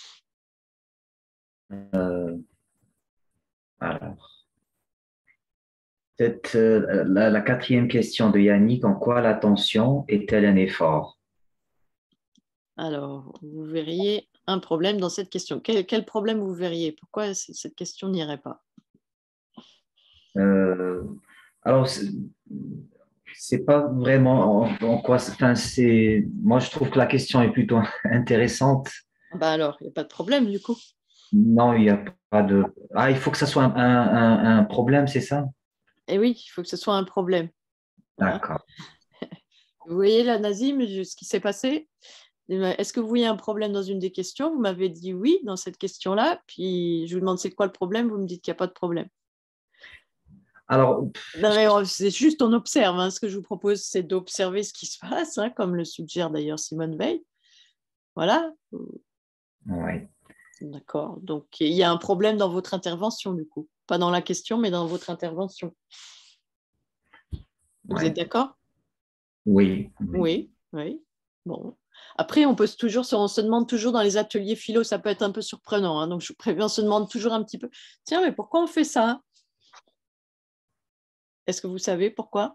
Alors, peut-être la quatrième question de Yannick, en quoi l'attention est-elle un effort? Alors, vous verriez un problème dans cette question. Quel problème vous verriez? Pourquoi cette question n'irait pas? Alors, c'est pas vraiment en quoi. Enfin, moi, je trouve que la question est plutôt intéressante. Alors, il n'y a pas de problème du coup. Non, il n'y a pas de. Ah, il faut que ça soit un problème, c'est ça? Eh oui, il faut que ce soit un problème. D'accord. Vous voyez là, Nazim, ce qui s'est passé? Est-ce que vous voyez un problème dans une des questions? Vous m'avez dit oui dans cette question-là, puis je vous demande c'est quoi le problème, vous me dites qu'il n'y a pas de problème. Alors, c'est juste on observe. Hein. Ce que je vous propose, c'est d'observer ce qui se passe, hein, comme le suggère d'ailleurs Simone Veil. Voilà. oui. D'accord. Donc, il y a un problème dans votre intervention, du coup. Pas dans la question, mais dans votre intervention. Vous êtes d'accord? Oui. Oui, oui. Bon. Après, on se demande toujours dans les ateliers philo, ça peut être un peu surprenant. Hein, donc, je vous préviens, on se demande toujours un petit peu, tiens, mais pourquoi on fait ça? Est-ce que vous savez pourquoi?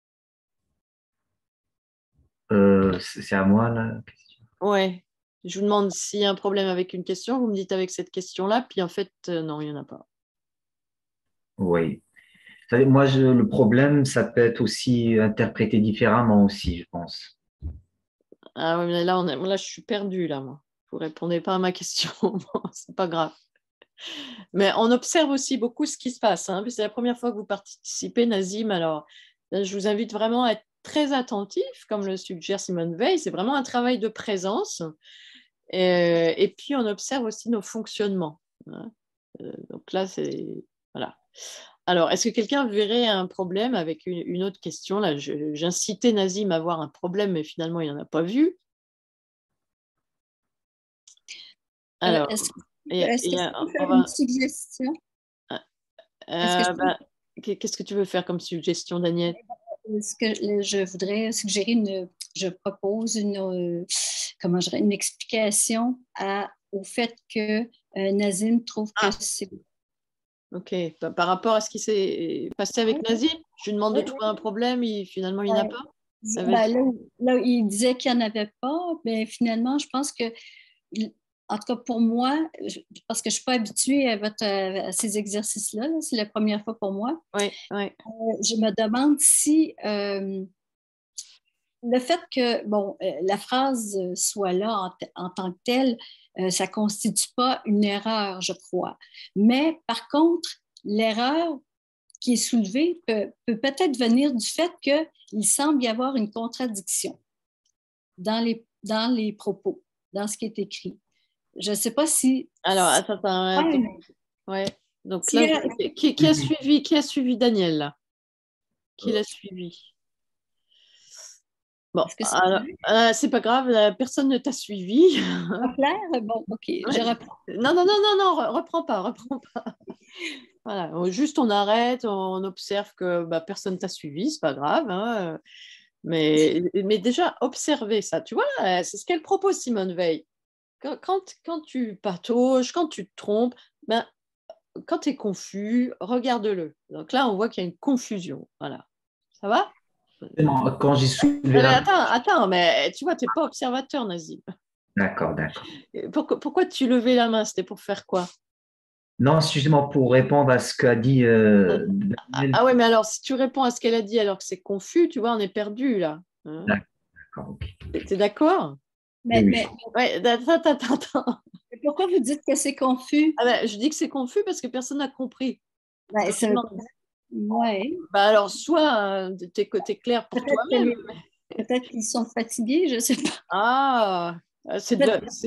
C'est à moi la question. Ouais. Je vous demande s'il y a un problème avec une question, vous me dites avec cette question-là, puis en fait, non, il n'y en a pas. Oui. Moi, le problème, ça peut être aussi interprété différemment aussi, je pense. Ah oui, mais là, je suis perdue, là, moi. Vous ne répondez pas à ma question. Bon, c'est pas grave. Mais on observe aussi beaucoup ce qui se passe. Hein. C'est la première fois que vous participez, Nazim. Alors, je vous invite vraiment à être très attentif, comme le suggère Simone Veil. C'est vraiment un travail de présence. Et puis, on observe aussi nos fonctionnements. Hein. Donc là, c'est... Voilà. Alors, est-ce que quelqu'un verrait un problème avec une autre question? Là, j'incitais Nazim à voir un problème, mais finalement, il n'en a pas vu. Alors, Est-ce que je peux faire va... une suggestion? qu'est-ce que tu veux faire comme suggestion, Daniel? ce que je voudrais suggérer, je propose comment je dirais, une explication au fait que Nazim trouve que c'est... Ok, par rapport à ce qui s'est passé avec Nazim, je lui demande de trouver un problème, finalement il n'y en a pas. Ben, là, il disait qu'il n'y en avait pas, mais finalement, je pense que, en tout cas pour moi, parce que je ne suis pas habituée à ces exercices-là, c'est la première fois pour moi, oui, oui. Je me demande si le fait que la phrase soit là en tant que telle, ça ne constitue pas une erreur, je crois. Mais par contre, l'erreur qui est soulevée peut peut-être venir du fait qu'il semble y avoir une contradiction dans les propos, dans ce qui est écrit. Je ne sais pas si... Alors, attends. Ouais. Donc là, qui a suivi Daniel, là? Qui l'a suivi? Bon, c'est pas grave, personne ne t'a suivi. Pas clair? Bon, ok, je reprends. Non, reprends pas. Voilà, juste on arrête, on observe que personne ne t'a suivi, c'est pas grave, hein. Mais déjà, observer ça, tu vois, c'est ce qu'elle propose, Simone Veil. Quand tu patauges, quand tu te trompes, quand tu es confus, regarde-le. Donc là, on voit qu'il y a une confusion. Voilà. Ça va? Quand j'ai soulevé Attends, mais tu vois, tu n'es pas observateur, Nazim. D'accord. Pourquoi tu levais la main? C'était pour faire quoi? Non, c'est justement pour répondre à ce qu'a dit Daniel. Ah ouais, mais alors, si tu réponds à ce qu'elle a dit alors que c'est confus, tu vois, on est perdu, là. Hein? D'accord, ok. T'es d'accord? Mais ouais, attends. Pourquoi vous dites que c'est confus? Je dis que c'est confus parce que personne n'a compris. Ouais. Alors, soit tu es clair pour toi-même. Peut-être qu'ils sont fatigués, je ne sais pas. Ah, c'est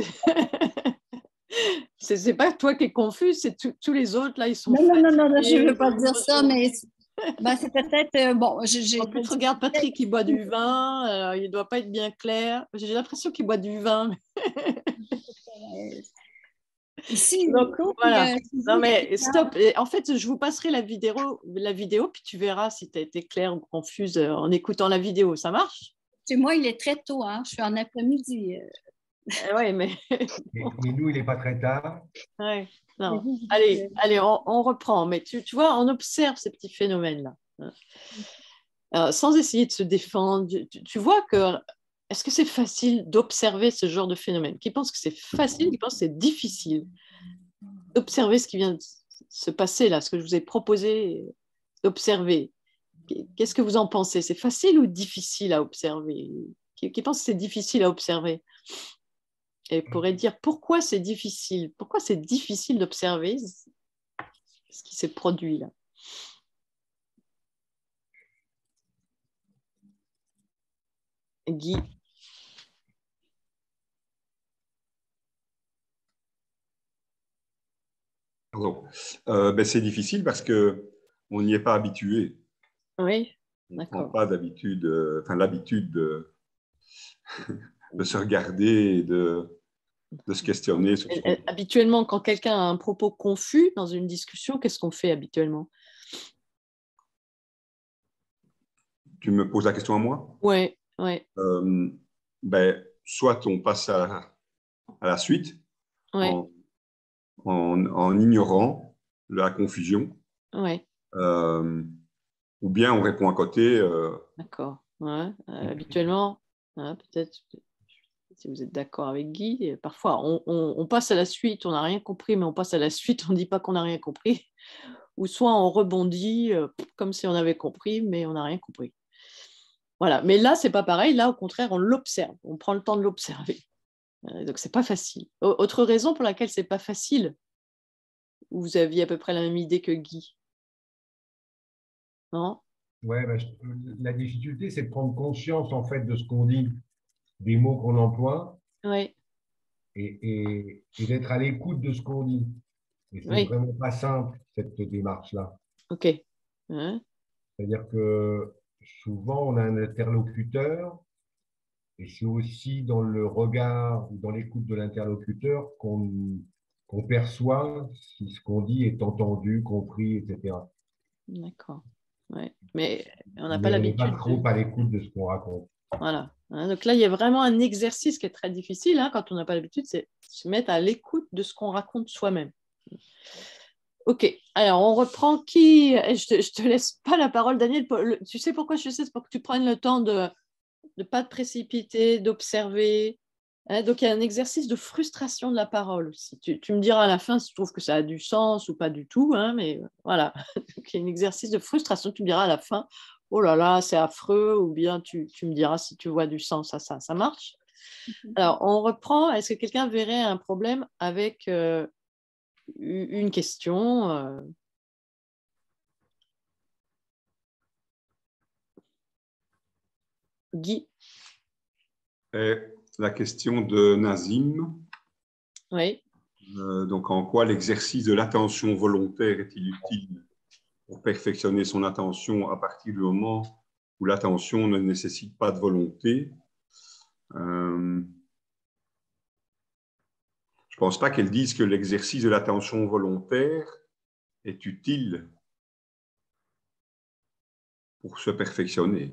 c'est pas toi qui es confus, c'est tous les autres, là, ils sont fatigués. Non, je ne veux pas dire ça, mais c'est peut-être... bon, en plus, regarde Patrick, il boit du vin, il ne doit pas être bien clair. J'ai l'impression qu'il boit du vin. Ici, donc, voilà. Non, mais stop. En fait, je vous passerai la vidéo, puis tu verras si tu as été claire ou confuse en écoutant la vidéo. Ça marche? Chez moi, il est très tôt, hein? Je suis en après-midi. Oui, mais... mais nous, il n'est pas très tard. Ouais. Non. Allez, on reprend. Mais tu vois, on observe ces petits phénomènes-là. Sans essayer de se défendre. Tu vois que... Est-ce que c'est facile d'observer ce genre de phénomène? Qui pense que c'est facile, qui pense que c'est difficile d'observer ce qui vient de se passer là, ce que je vous ai proposé d'observer. Qu'est-ce que vous en pensez? C'est facile ou difficile à observer? Qui pense que c'est difficile à observer? Et pourrait dire pourquoi c'est difficile? Pourquoi c'est difficile d'observer ce qui s'est produit là? Guy. Pardon. C'est difficile parce qu'on n'y est pas habitué. Oui, d'accord. On n'a pas d'habitude, l'habitude de se regarder et de se questionner. Sur ce habituellement, quand quelqu'un a un propos confus dans une discussion, qu'est-ce qu'on fait habituellement? Tu me poses la question à moi? Oui. Soit on passe à la suite en ignorant la confusion, ou bien on répond à côté. D'accord. Habituellement, peut-être, si vous êtes d'accord avec Guy, parfois on passe à la suite, on n'a rien compris, mais on passe à la suite, on ne dit pas qu'on n'a rien compris. Ou soit on rebondit comme si on avait compris, mais on n'a rien compris. Voilà. Mais là, c'est pas pareil. Là, au contraire, on l'observe. On prend le temps de l'observer. Donc, c'est pas facile. Autre raison pour laquelle c'est pas facile, vous aviez à peu près la même idée que Guy. Non? Ouais, la difficulté, c'est de prendre conscience en fait de ce qu'on dit, des mots qu'on emploie, et d'être à l'écoute de ce qu'on dit. Et c'est vraiment pas simple, cette démarche-là. Ok. C'est-à-dire que souvent, on a un interlocuteur, et c'est aussi dans le regard ou dans l'écoute de l'interlocuteur qu'on perçoit si ce qu'on dit est entendu, compris, etc. D'accord. Ouais. Mais on n'a Mais pas on n'est l'habitude. pas trop à l'écoute de ce qu'on raconte. Voilà. Hein, donc là, il y a vraiment un exercice qui est très difficile hein, quand on n'a pas l'habitude, c'est se mettre à l'écoute de ce qu'on raconte soi-même. Ok, alors on reprend qui. Je te laisse pas la parole, Daniel. Tu sais pourquoi je sais, c'est pour que tu prennes le temps de ne pas te précipiter, d'observer. Hein, donc il y a un exercice de frustration de la parole aussi. Tu me diras à la fin si tu trouves que ça a du sens ou pas du tout, hein, mais voilà. Donc il y a un exercice de frustration, tu me diras à la fin, oh là là, c'est affreux, ou bien tu me diras si tu vois du sens à ça. Ça marche? Alors on reprend. Est-ce que quelqu'un verrait un problème avec une question Guy? Et la question de Nazim. Oui. Donc, en quoi l'exercice de l'attention volontaire est-il utile pour perfectionner son attention à partir du moment où l'attention ne nécessite pas de volonté? Je ne pense pas qu'elle dise que l'exercice de l'attention volontaire est utile pour se perfectionner.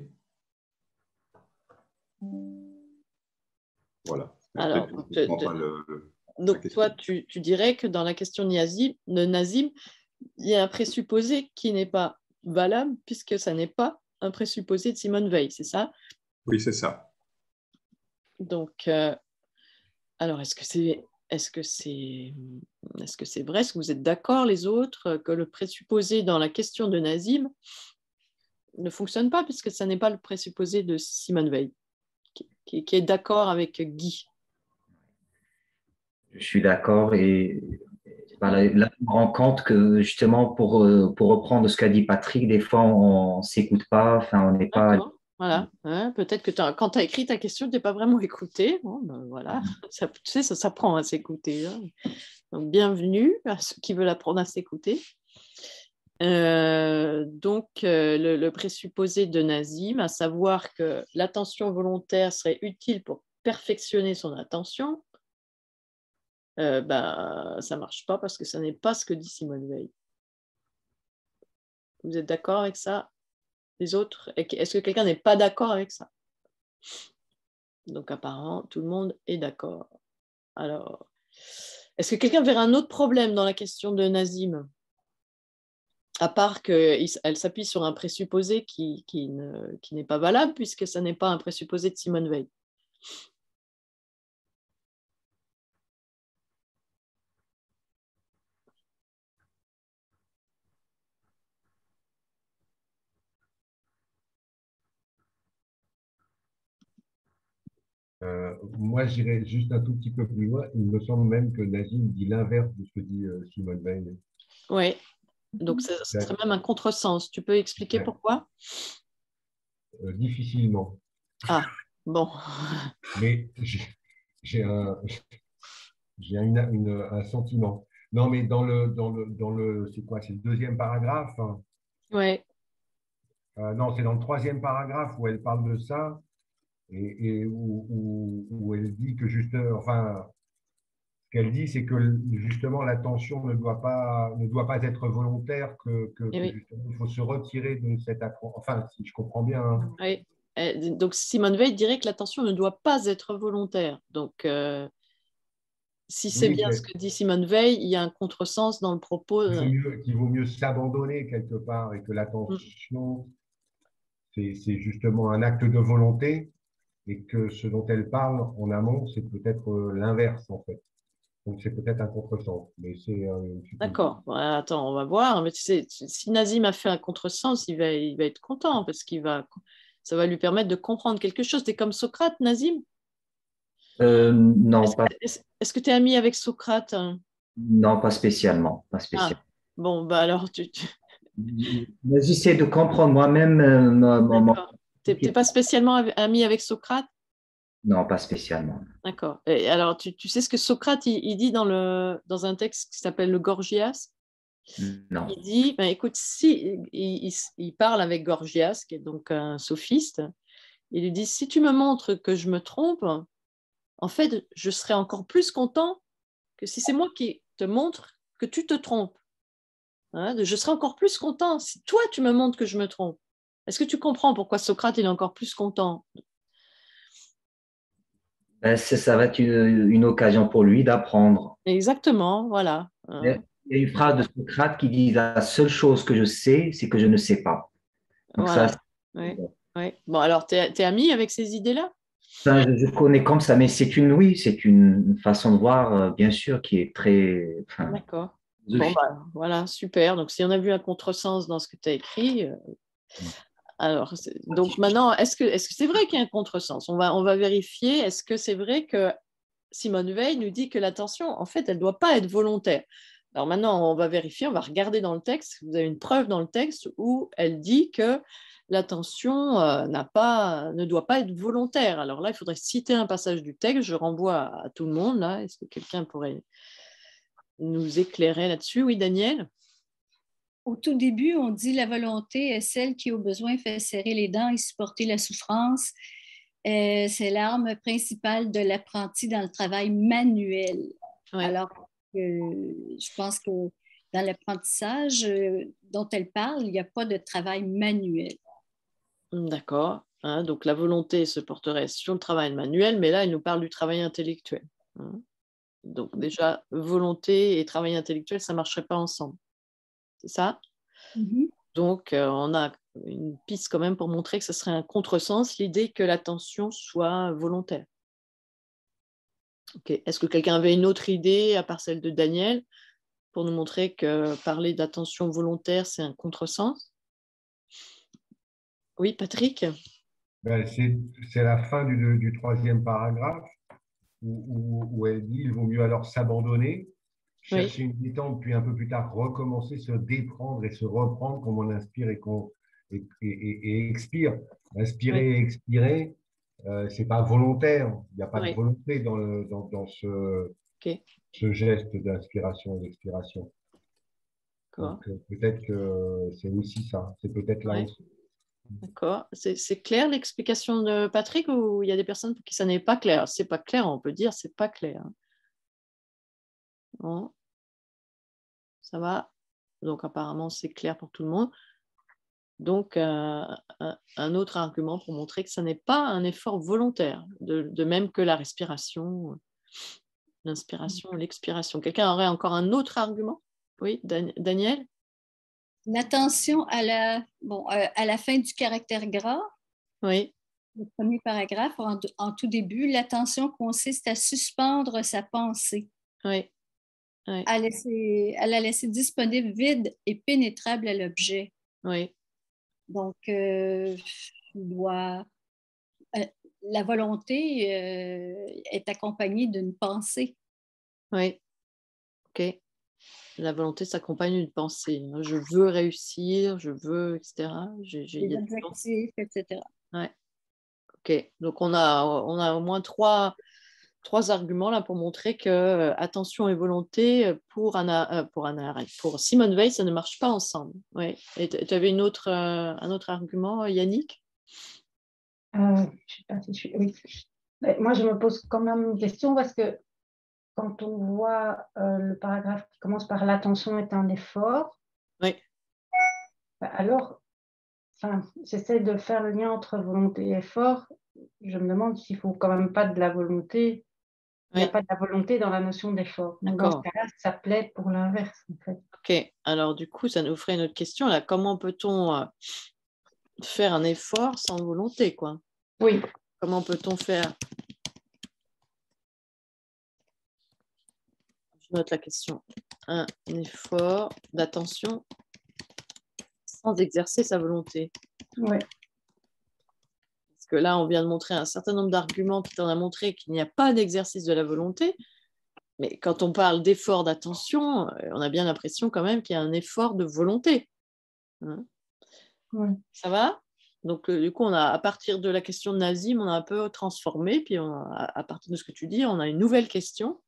Voilà. Alors, donc toi, tu dirais que dans la question de Nazim, il y a un présupposé qui n'est pas valable puisque ça n'est pas un présupposé de Simone Veil, c'est ça? Oui, c'est ça. Donc, alors est-ce que c'est vrai? Est-ce que vous êtes d'accord les autres que le présupposé dans la question de Nazim ne fonctionne pas puisque ça n'est pas le présupposé de Simone Veil, qui est d'accord avec Guy? Je suis d'accord et voilà, là, je me rends compte que justement, pour reprendre ce qu'a dit Patrick, des fois, on ne s'écoute pas, enfin, on n'est pas. D'accord, voilà. Hein, peut-être que quand tu as écrit ta question, tu n'es pas vraiment écouté. Bon, ben, voilà, ça, tu sais, ça s'apprend à s'écouter. Hein. Donc, bienvenue à ceux qui veulent apprendre à s'écouter. Le présupposé de Nazim, à savoir que l'attention volontaire serait utile pour perfectionner son attention, ça ne marche pas parce que ça n'est pas ce que dit Simone Veil. Vous êtes d'accord avec ça, les autres? Est-ce que quelqu'un n'est pas d'accord avec ça? Donc apparemment, tout le monde est d'accord. Alors, est-ce que quelqu'un verrait un autre problème dans la question de Nazim? À part qu'elle s'appuie sur un présupposé qui n'est pas valable puisque ça n'est pas un présupposé de Simone Veil. Moi, j'irais juste un tout petit peu plus loin. Il me semble même que Nazim dit l'inverse de ce que dit Simone Veil. Oui, donc ce serait même un contresens. Tu peux expliquer pourquoi? Difficilement. Ah, bon. Mais j'ai un sentiment. Non, mais c'est quoi? C'est le deuxième paragraphe, hein. Oui. Non, c'est dans le troisième paragraphe où elle parle de ça et où elle dit que enfin, ce qu'elle dit, c'est que justement l'attention ne doit pas être volontaire, justement, il faut se retirer de cette attention. Enfin, si je comprends bien. Hein. Oui. Donc Simone Veil dirait que l'attention ne doit pas être volontaire. Donc si c'est bien ce que dit Simone Veil, il y a un contresens dans le propos. Qu'il vaut mieux s'abandonner quelque part et que l'attention, c'est justement un acte de volonté et que ce dont elle parle en amont, c'est peut-être l'inverse en fait. Donc c'est peut-être un contresens. Mais D'accord. Attends, on va voir. Mais tu sais, si Nazim a fait un contresens, il va être content parce ça va lui permettre de comprendre quelque chose. Tu es comme Socrate, Nazim? Non, pas. Est-ce que tu es ami avec Socrate? Non, pas spécialement. Pas spécialement. Ah, bon, bah alors J'essaie de comprendre moi-même. Tu n'es pas spécialement ami avec Socrate? Non, pas spécialement. D'accord. Et alors, tu sais ce que Socrate il dit dans un texte qui s'appelle le Gorgias? Non. Il dit, écoute, si il parle avec Gorgias, qui est donc un sophiste, il lui dit, si tu me montres que je me trompe, en fait, je serai encore plus content que si c'est moi qui te montre que tu te trompes. hein, je serai encore plus content si toi, tu me montres que je me trompe. Est-ce que tu comprends pourquoi Socrate il est encore plus content? Ben, ça va être une occasion pour lui d'apprendre. Exactement, voilà. Il y a une phrase de Socrate qui dit, la seule chose que je sais, c'est que je ne sais pas. Donc Voilà. ça, Ouais, ouais. Bon, alors, tu es ami avec ces idées-là? je connais comme ça, mais oui, c'est une façon de voir, bien sûr, qui est très, enfin, D'accord. Bon, philosophique. bah, voilà, super. Donc, si on a vu un contresens dans ce que tu as écrit, alors, donc maintenant, est-ce que c'est vrai qu'il y a un contresens? On va vérifier. Est-ce que c'est vrai que Simone Veil nous dit que l'attention, en fait, elle ne doit pas être volontaire? Alors maintenant, on va vérifier, on va regarder dans le texte. Vous avez une preuve dans le texte où elle dit que l'attention ne doit pas être volontaire. Alors là, il faudrait citer un passage du texte. Je renvoie à tout le monde là. Est-ce que quelqu'un pourrait nous éclairer là-dessus? Oui, Daniel? Au tout début, on dit la volonté est celle qui, au besoin, fait serrer les dents et supporter la souffrance. C'est l'arme principale de l'apprenti dans le travail manuel. Oui. Alors, je pense que dans l'apprentissage dont elle parle, il n'y a pas de travail manuel. D'accord. Hein, donc la volonté se porterait sur le travail manuel, mais là, elle nous parle du travail intellectuel. Hein. Donc déjà, volonté et travail intellectuel, ça ne marcherait pas ensemble. C'est ça? Mm-hmm. Donc, on a une piste quand même pour montrer que ce serait un contresens, l'idée que l'attention soit volontaire. Okay. Est-ce que quelqu'un avait une autre idée, à part celle de Daniel, pour nous montrer que parler d'attention volontaire, c'est un contresens? Oui, Patrick? Ben, c'est la fin du troisième paragraphe où elle dit il vaut mieux alors s'abandonner, Oui. chercher une détente, puis un peu plus tard recommencer, se déprendre et se reprendre comme on inspire et expire. Inspirer Oui. et expirer, c'est pas volontaire. Il n'y a pas de Oui. volonté dans Okay. ce geste d'inspiration et d'expiration. Donc peut-être que c'est aussi ça. C'est peut-être là Ouais. aussi. D'accord. C'est clair l'explication de Patrick ou il y a des personnes pour qui ça n'est pas clair? C'est pas clair, on peut dire c'est pas clair. Bon. Ça va. Donc apparemment c'est clair pour tout le monde. Donc un autre argument pour montrer que ça n'est pas un effort volontaire, de même que la respiration, l'inspiration, l'expiration. Quelqu'un aurait encore un autre argument? Oui, Daniel? L'attention à la fin du caractère gras. Oui. Le premier paragraphe, en tout début, l'attention consiste à suspendre sa pensée, Oui. Oui. à la laisser disponible, vide et pénétrable à l'objet. Oui. Donc, la volonté est accompagnée d'une pensée. Oui. OK. La volonté s'accompagne d'une pensée. Je veux réussir, je veux, etc. Des objectifs, etc. Ouais. OK. Donc, on a au moins trois arguments là pour montrer que attention et volonté pour Simone Veil, ça ne marche pas ensemble. Ouais. Et tu avais un autre argument, Yannick? Je sais pas si je suis... Oui. Mais moi, je me pose quand même une question parce que quand on voit le paragraphe qui commence par l'attention est un effort, oui. Alors, j'essaie de faire le lien entre volonté et effort. Je me demande s'il ne faut quand même pas de la volonté. Il n'y a pas de la volonté dans la notion d'effort. Donc, dans ce cas-là, ça plaide pour l'inverse, en fait. OK. Alors, du coup, ça nous ferait une autre question. Là. Comment peut-on faire un effort sans volonté, quoi? Oui. Comment peut-on faire? Je note la question. Un effort d'attention sans exercer sa volonté. Oui. Parce que là, on vient de montrer un certain nombre d'arguments qui t'en a montré qu'il n'y a pas d'exercice de la volonté. Mais quand on parle d'effort d'attention, on a bien l'impression quand même qu'il y a un effort de volonté. Hein? Oui. Ça va? Donc, du coup, à partir de la question de Nazim, on a un peu transformé. Puis, à partir de ce que tu dis, on a une nouvelle question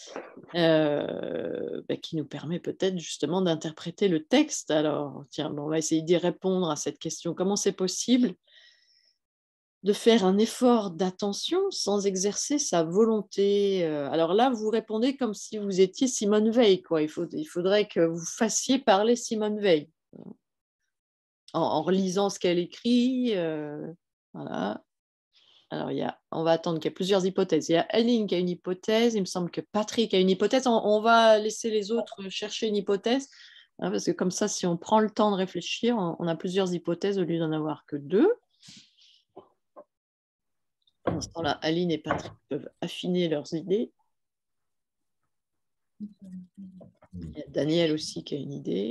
qui nous permet peut-être justement d'interpréter le texte. Alors, tiens, on va essayer d'y répondre à cette question. Comment c'est possible de faire un effort d'attention sans exercer sa volonté. Alors là, vous répondez comme si vous étiez Simone Veil, quoi. Il faudrait que vous fassiez parler Simone Veil en relisant ce qu'elle écrit. Voilà. Alors, on va attendre qu'il y ait plusieurs hypothèses. Il y a Aline qui a une hypothèse, il me semble que Patrick a une hypothèse. On va laisser les autres chercher une hypothèse, hein, parce que comme ça, si on prend le temps de réfléchir, on a plusieurs hypothèses au lieu d'en avoir que deux. Pendant ce temps-là, Aline et Patrick peuvent affiner leurs idées. Il y a Daniel aussi qui a une idée.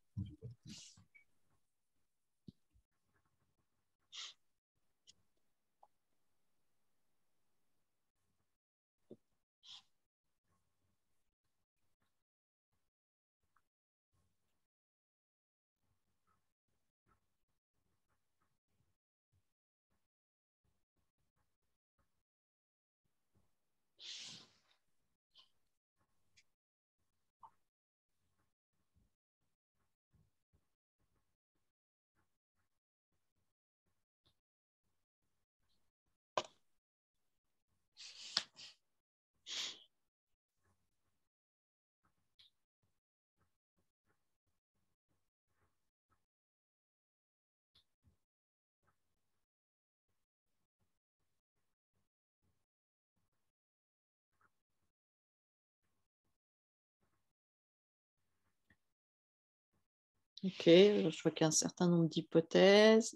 Ok, je vois qu'il y a un certain nombre d'hypothèses.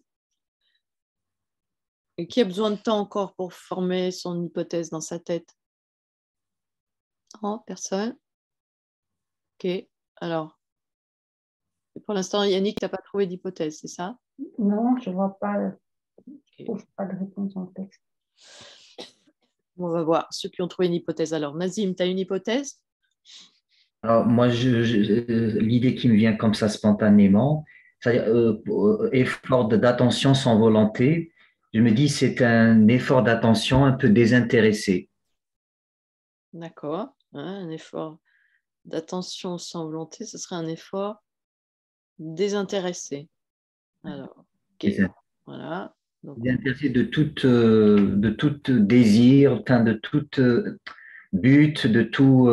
Et qui a besoin de temps encore pour former son hypothèse dans sa tête? Oh, personne? Ok, alors, pour l'instant, Yannick, tu n'as pas trouvé d'hypothèse, c'est ça? Non, je ne vois pas, Okay. pas de réponse en texte. On va voir ceux qui ont trouvé une hypothèse. Alors, Nazim, tu as une hypothèse? Alors, moi, l'idée qui me vient comme ça spontanément, c'est-à-dire effort d'attention sans volonté, je me dis c'est un effort d'attention un peu désintéressé. D'accord. Hein, un effort d'attention sans volonté, ce serait un effort désintéressé. Alors, ok. Voilà. Donc, Désintéressé de tout désir, enfin, de tout but, de tout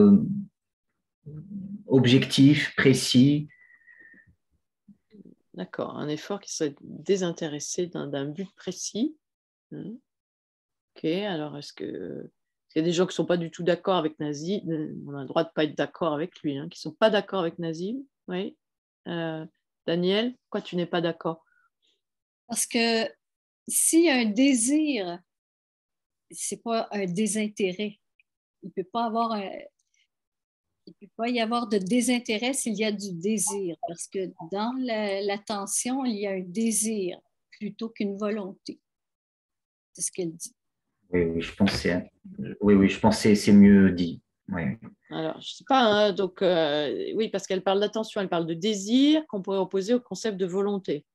objectif précis. d'accord. Un effort qui serait désintéressé d'un but précis. Ok. Alors, est-ce qu'il y a des gens qui ne sont pas du tout d'accord avec Nazim? On a le droit de ne pas être d'accord avec lui, hein, qui ne sont pas d'accord avec Nazim? Oui. Daniel, pourquoi tu n'es pas d'accord? Parce que s'il y a un désir, c'est pas un désintérêt. Il peut pas avoir il peut pas y avoir de désintérêt s'il y a du désir, parce que dans l'attention, il y a un désir plutôt qu'une volonté. C'est ce qu'elle dit. Oui, je pensais, oui, je pensais c'est mieux dit. Oui. Alors, je ne sais pas, hein, donc oui, parce qu'elle parle d'attention, elle parle de désir qu'on pourrait opposer au concept de volonté.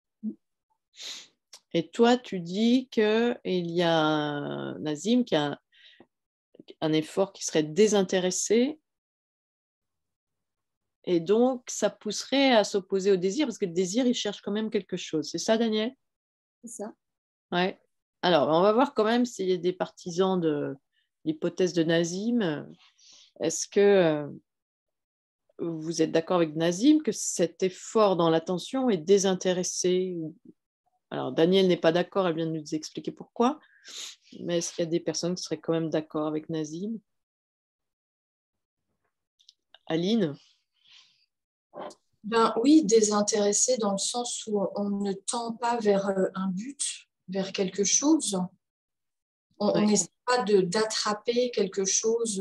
Et toi, tu dis qu'il y a un Nazim qui a un effort qui serait désintéressé, et donc ça pousserait à s'opposer au désir, parce que le désir, il cherche quand même quelque chose. C'est ça, Daniel? C'est ça. Ouais. Alors, on va voir quand même s'il y a des partisans de l'hypothèse de Nazim. Est-ce que vous êtes d'accord avec Nazim que cet effort dans l'attention est désintéressé? Alors, Daniel n'est pas d'accord, elle vient de nous expliquer pourquoi. Mais est-ce qu'il y a des personnes qui seraient quand même d'accord avec Nazim? Aline? Ben oui, désintéressé dans le sens où on ne tend pas vers un but, vers quelque chose. On n'essaie pas d'attraper quelque chose.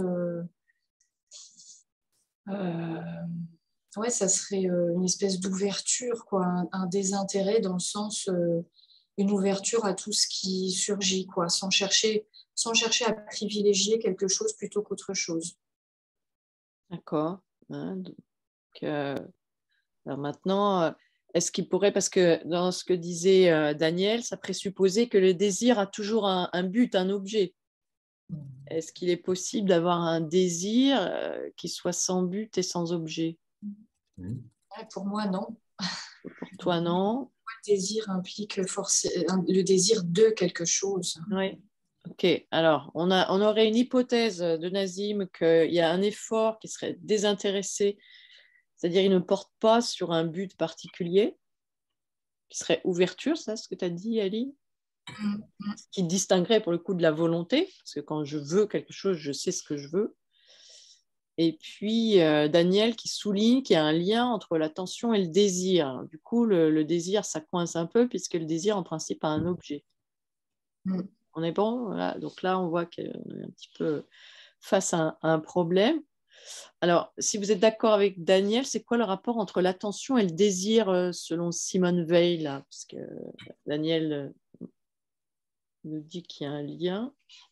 Ouais, ça serait une espèce d'ouverture, quoi, un désintérêt dans le sens, une ouverture à tout ce qui surgit, quoi, sans chercher à privilégier quelque chose plutôt qu'autre chose. D'accord. Hein, donc, alors maintenant, est-ce qu'il pourrait, parce que dans ce que disait Daniel, ça présupposait que le désir a toujours un but, un objet. Est-ce qu'il est possible d'avoir un désir qui soit sans but et sans objet? Ouais, pour moi, non. Pour toi, non. désir implique forcément le désir de quelque chose. Oui. Ok. Alors, on aurait une hypothèse de Nazim qu'il y a un effort qui serait désintéressé, c'est-à-dire il ne porte pas sur un but particulier, qui serait ouverture, ça, ce que tu as dit, Ali, qui distinguerait pour le coup de la volonté, parce que quand je veux quelque chose, je sais ce que je veux. Et puis, Daniel qui souligne qu'il y a un lien entre l'attention et le désir. Du coup, le désir, ça coince un peu, puisque le désir, en principe, a un objet. On est bon, voilà. Donc là, on voit qu'on est un petit peu face à un problème. Alors, si vous êtes d'accord avec Daniel, c'est quoi le rapport entre l'attention et le désir selon Simone Weil là? Parce que Daniel nous dit qu'il y a un lien.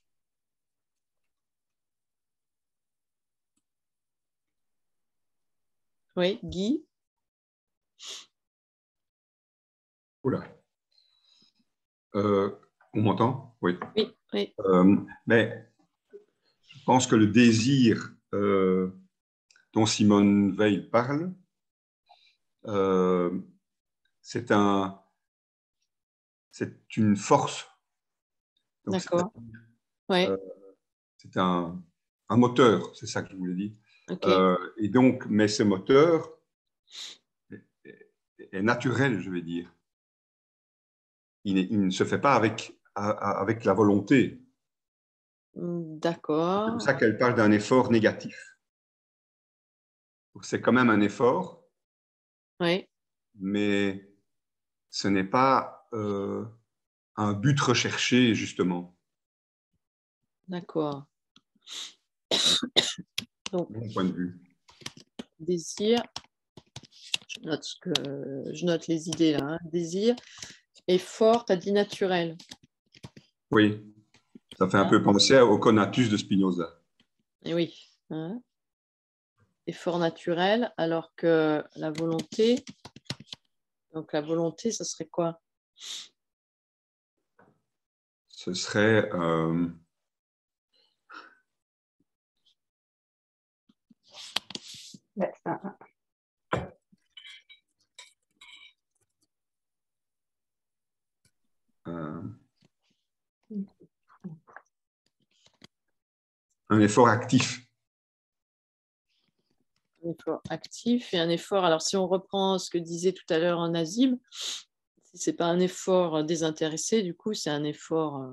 Oui, Guy? Oula. On m'entend? Oui. Oui, oui. Mais je pense que le désir dont Simone Weil parle, c'est une force. D'accord. Ouais. C'est un moteur, c'est ça que je voulais dire. Okay. Et donc, mais ce moteur est naturel, je vais dire. Il ne se fait pas avec la volonté. D'accord. C'est pour ça qu'elle parle d'un effort négatif. C'est quand même un effort, oui. Mais ce n'est pas un but recherché, justement. D'accord. Donc, de mon point de vue. Désir, je note les idées là. Hein. Désir, effort, tu as dit naturel. Oui, ça fait un peu penser au conatus de Spinoza. Et oui. Hein. Effort naturel, alors que la volonté, donc la volonté, ce serait quoi? Ce serait un effort actif. Un effort actif et un effort. Alors, si on reprend ce que disait tout à l'heure Nazim, si ce n'est pas un effort désintéressé, du coup, c'est un effort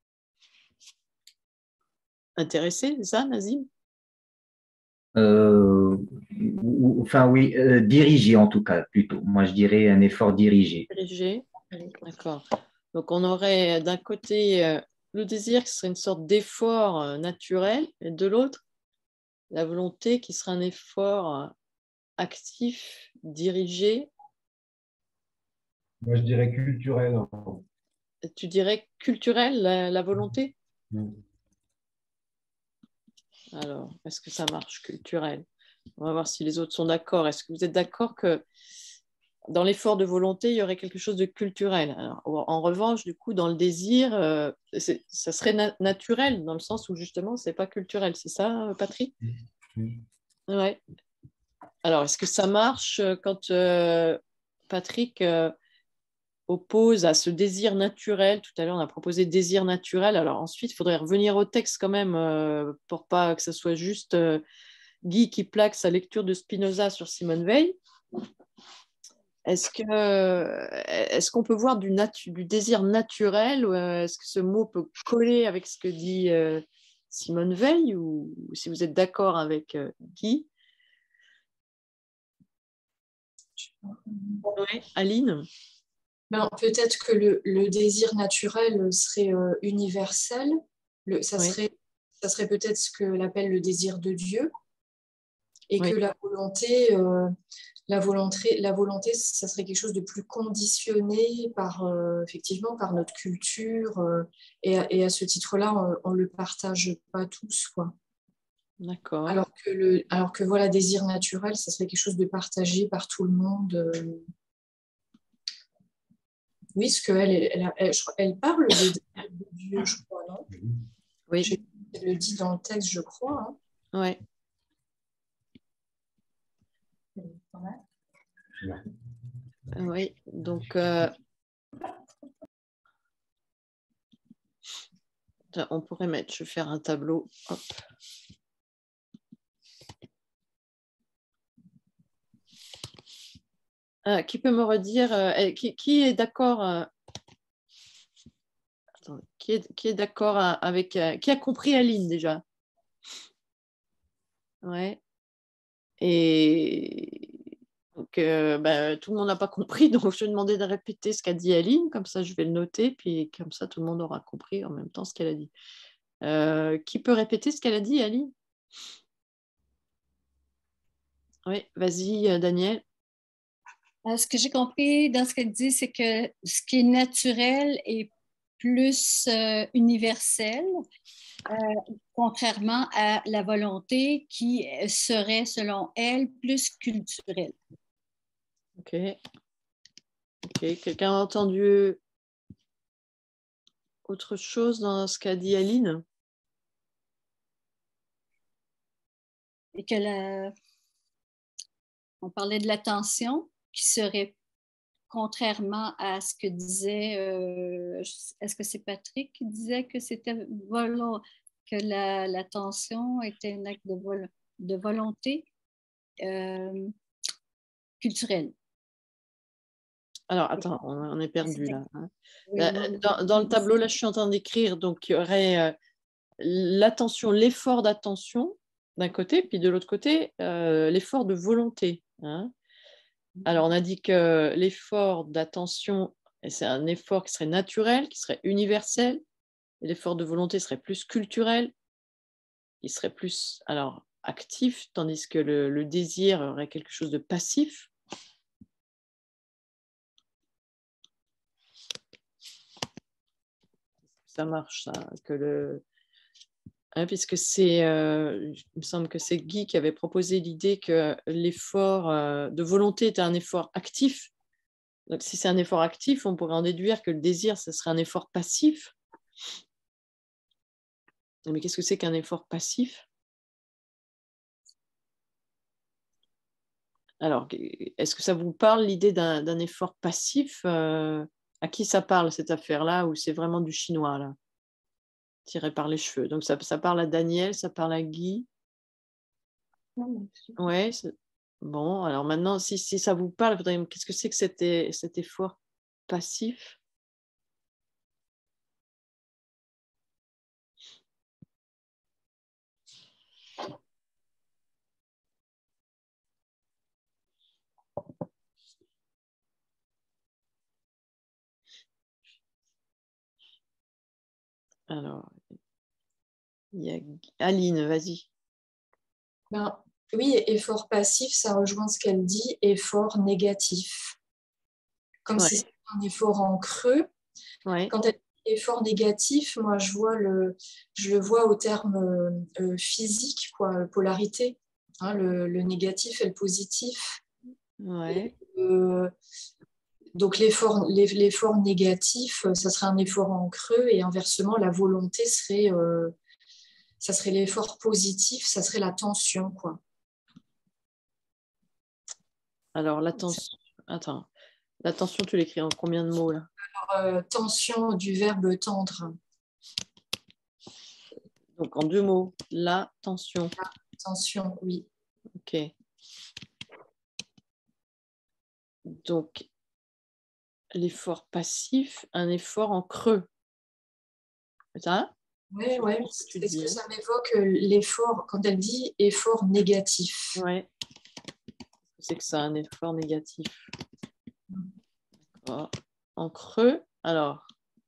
intéressé, c'est ça, Nazim? Enfin, oui, dirigé en tout cas, plutôt. Moi, je dirais un effort dirigé. Dirigé, d'accord. Donc, on aurait d'un côté le désir qui serait une sorte d'effort naturel, et de l'autre, la volonté qui serait un effort actif, dirigé. Moi, je dirais culturel. Tu dirais culturel, la volonté? Alors, est-ce que ça marche, culturel? On va voir si les autres sont d'accord. Est-ce que vous êtes d'accord que dans l'effort de volonté, il y aurait quelque chose de culturel? Alors, en revanche, du coup, dans le désir, ça serait naturel, dans le sens où justement, ce n'est pas culturel. C'est ça, Patrick? Ouais. Alors, est-ce que ça marche quand Patrick oppose à ce désir naturel? Tout à l'heure, on a proposé désir naturel. Alors ensuite, il faudrait revenir au texte quand même pour pas que ce soit juste Guy qui plaque sa lecture de Spinoza sur Simone Weil. Est-ce qu'on peut voir du désir naturel ou est-ce que ce mot peut coller avec ce que dit Simone Weil ou si vous êtes d'accord avec Guy? Oui, Aline? Ben, peut-être que le désir naturel serait universel. Ça serait peut-être ce que l'on appelle le désir de Dieu. Et que la volonté, ça serait quelque chose de plus conditionné effectivement par notre culture. Et à ce titre-là, on ne le partage pas tous, quoi. D'accord. Alors que voilà, désir naturel, ça serait quelque chose de partagé par tout le monde. Oui, parce qu'elle parle de Dieu, je crois, non? Oui. Elle le dit dans le texte, je crois. Hein. Ouais. Oui, donc On pourrait mettre, je vais faire un tableau. Hop. Qui peut me redire, qui est d'accord qui est d'accord avec, qui a compris Aline déjà? Ouais. Et donc, tout le monde n'a pas compris, donc je vais demander de répéter ce qu'a dit Aline, comme ça je vais le noter, puis comme ça tout le monde aura compris en même temps ce qu'elle a dit. Qui peut répéter ce qu'elle a dit, Aline? Oui, vas-y, Daniel. Ce que j'ai compris dans ce qu'elle dit, c'est que ce qui est naturel est plus universel, contrairement à la volonté qui serait, selon elle, plus culturelle. Ok. Quelqu'un a entendu autre chose dans ce qu'a dit Aline? Et que on parlait de l'attention qui serait contrairement à ce que disait, est-ce que c'est Patrick qui disait que c'était que l'attention était un acte de volonté culturelle. Alors, attends, on est perdu là. Hein. Oui, dans le tableau, là, je suis en train d'écrire, donc il y aurait l'attention, l'effort d'attention d'un côté, puis de l'autre côté, l'effort de volonté. Hein. Alors, on a dit que l'effort d'attention, c'est un effort qui serait naturel, qui serait universel, et l'effort de volonté serait plus culturel, il serait plus actif, tandis que le désir aurait quelque chose de passif. Ça marche, ça, puisque il me semble que c'est Guy qui avait proposé l'idée que l'effort de volonté était un effort actif. Donc, si c'est un effort actif, on pourrait en déduire que le désir, ce serait un effort passif. Mais qu'est-ce que c'est qu'un effort passif? Alors, est-ce que ça vous parle, l'idée d'un effort passif? À qui ça parle, cette affaire-là, ou c'est vraiment du chinois, là, tiré par les cheveux? Donc, ça parle à Daniel, ça parle à Guy. Ouais. Bon, alors maintenant, si ça vous parle, qu'est-ce que c'est que cet effort passif? Alors, il y a Aline, vas-y. Oui, effort passif, ça rejoint ce qu'elle dit, effort négatif. Comme si c'était un effort en creux. Ouais. Quand elle dit effort négatif, moi je le vois au terme physique, quoi, polarité. Hein, le négatif et le positif. Ouais. Donc l'effort négatif, ça serait un effort en creux, et inversement, la volonté ça serait l'effort positif, ça serait la tension, quoi. Alors, l'attention, attends, l'attention, tu l'écris en combien de mots, là? Alors, tension du verbe tendre. Donc, en 2 mots, la tension. Tension, oui. Ok. Donc, l'effort passif, un effort en creux. C'est ça? Oui. Est-ce que ça m'évoque l'effort, quand elle dit effort négatif? Ouais. C'est que c'est un effort négatif. D'accord. En creux, alors.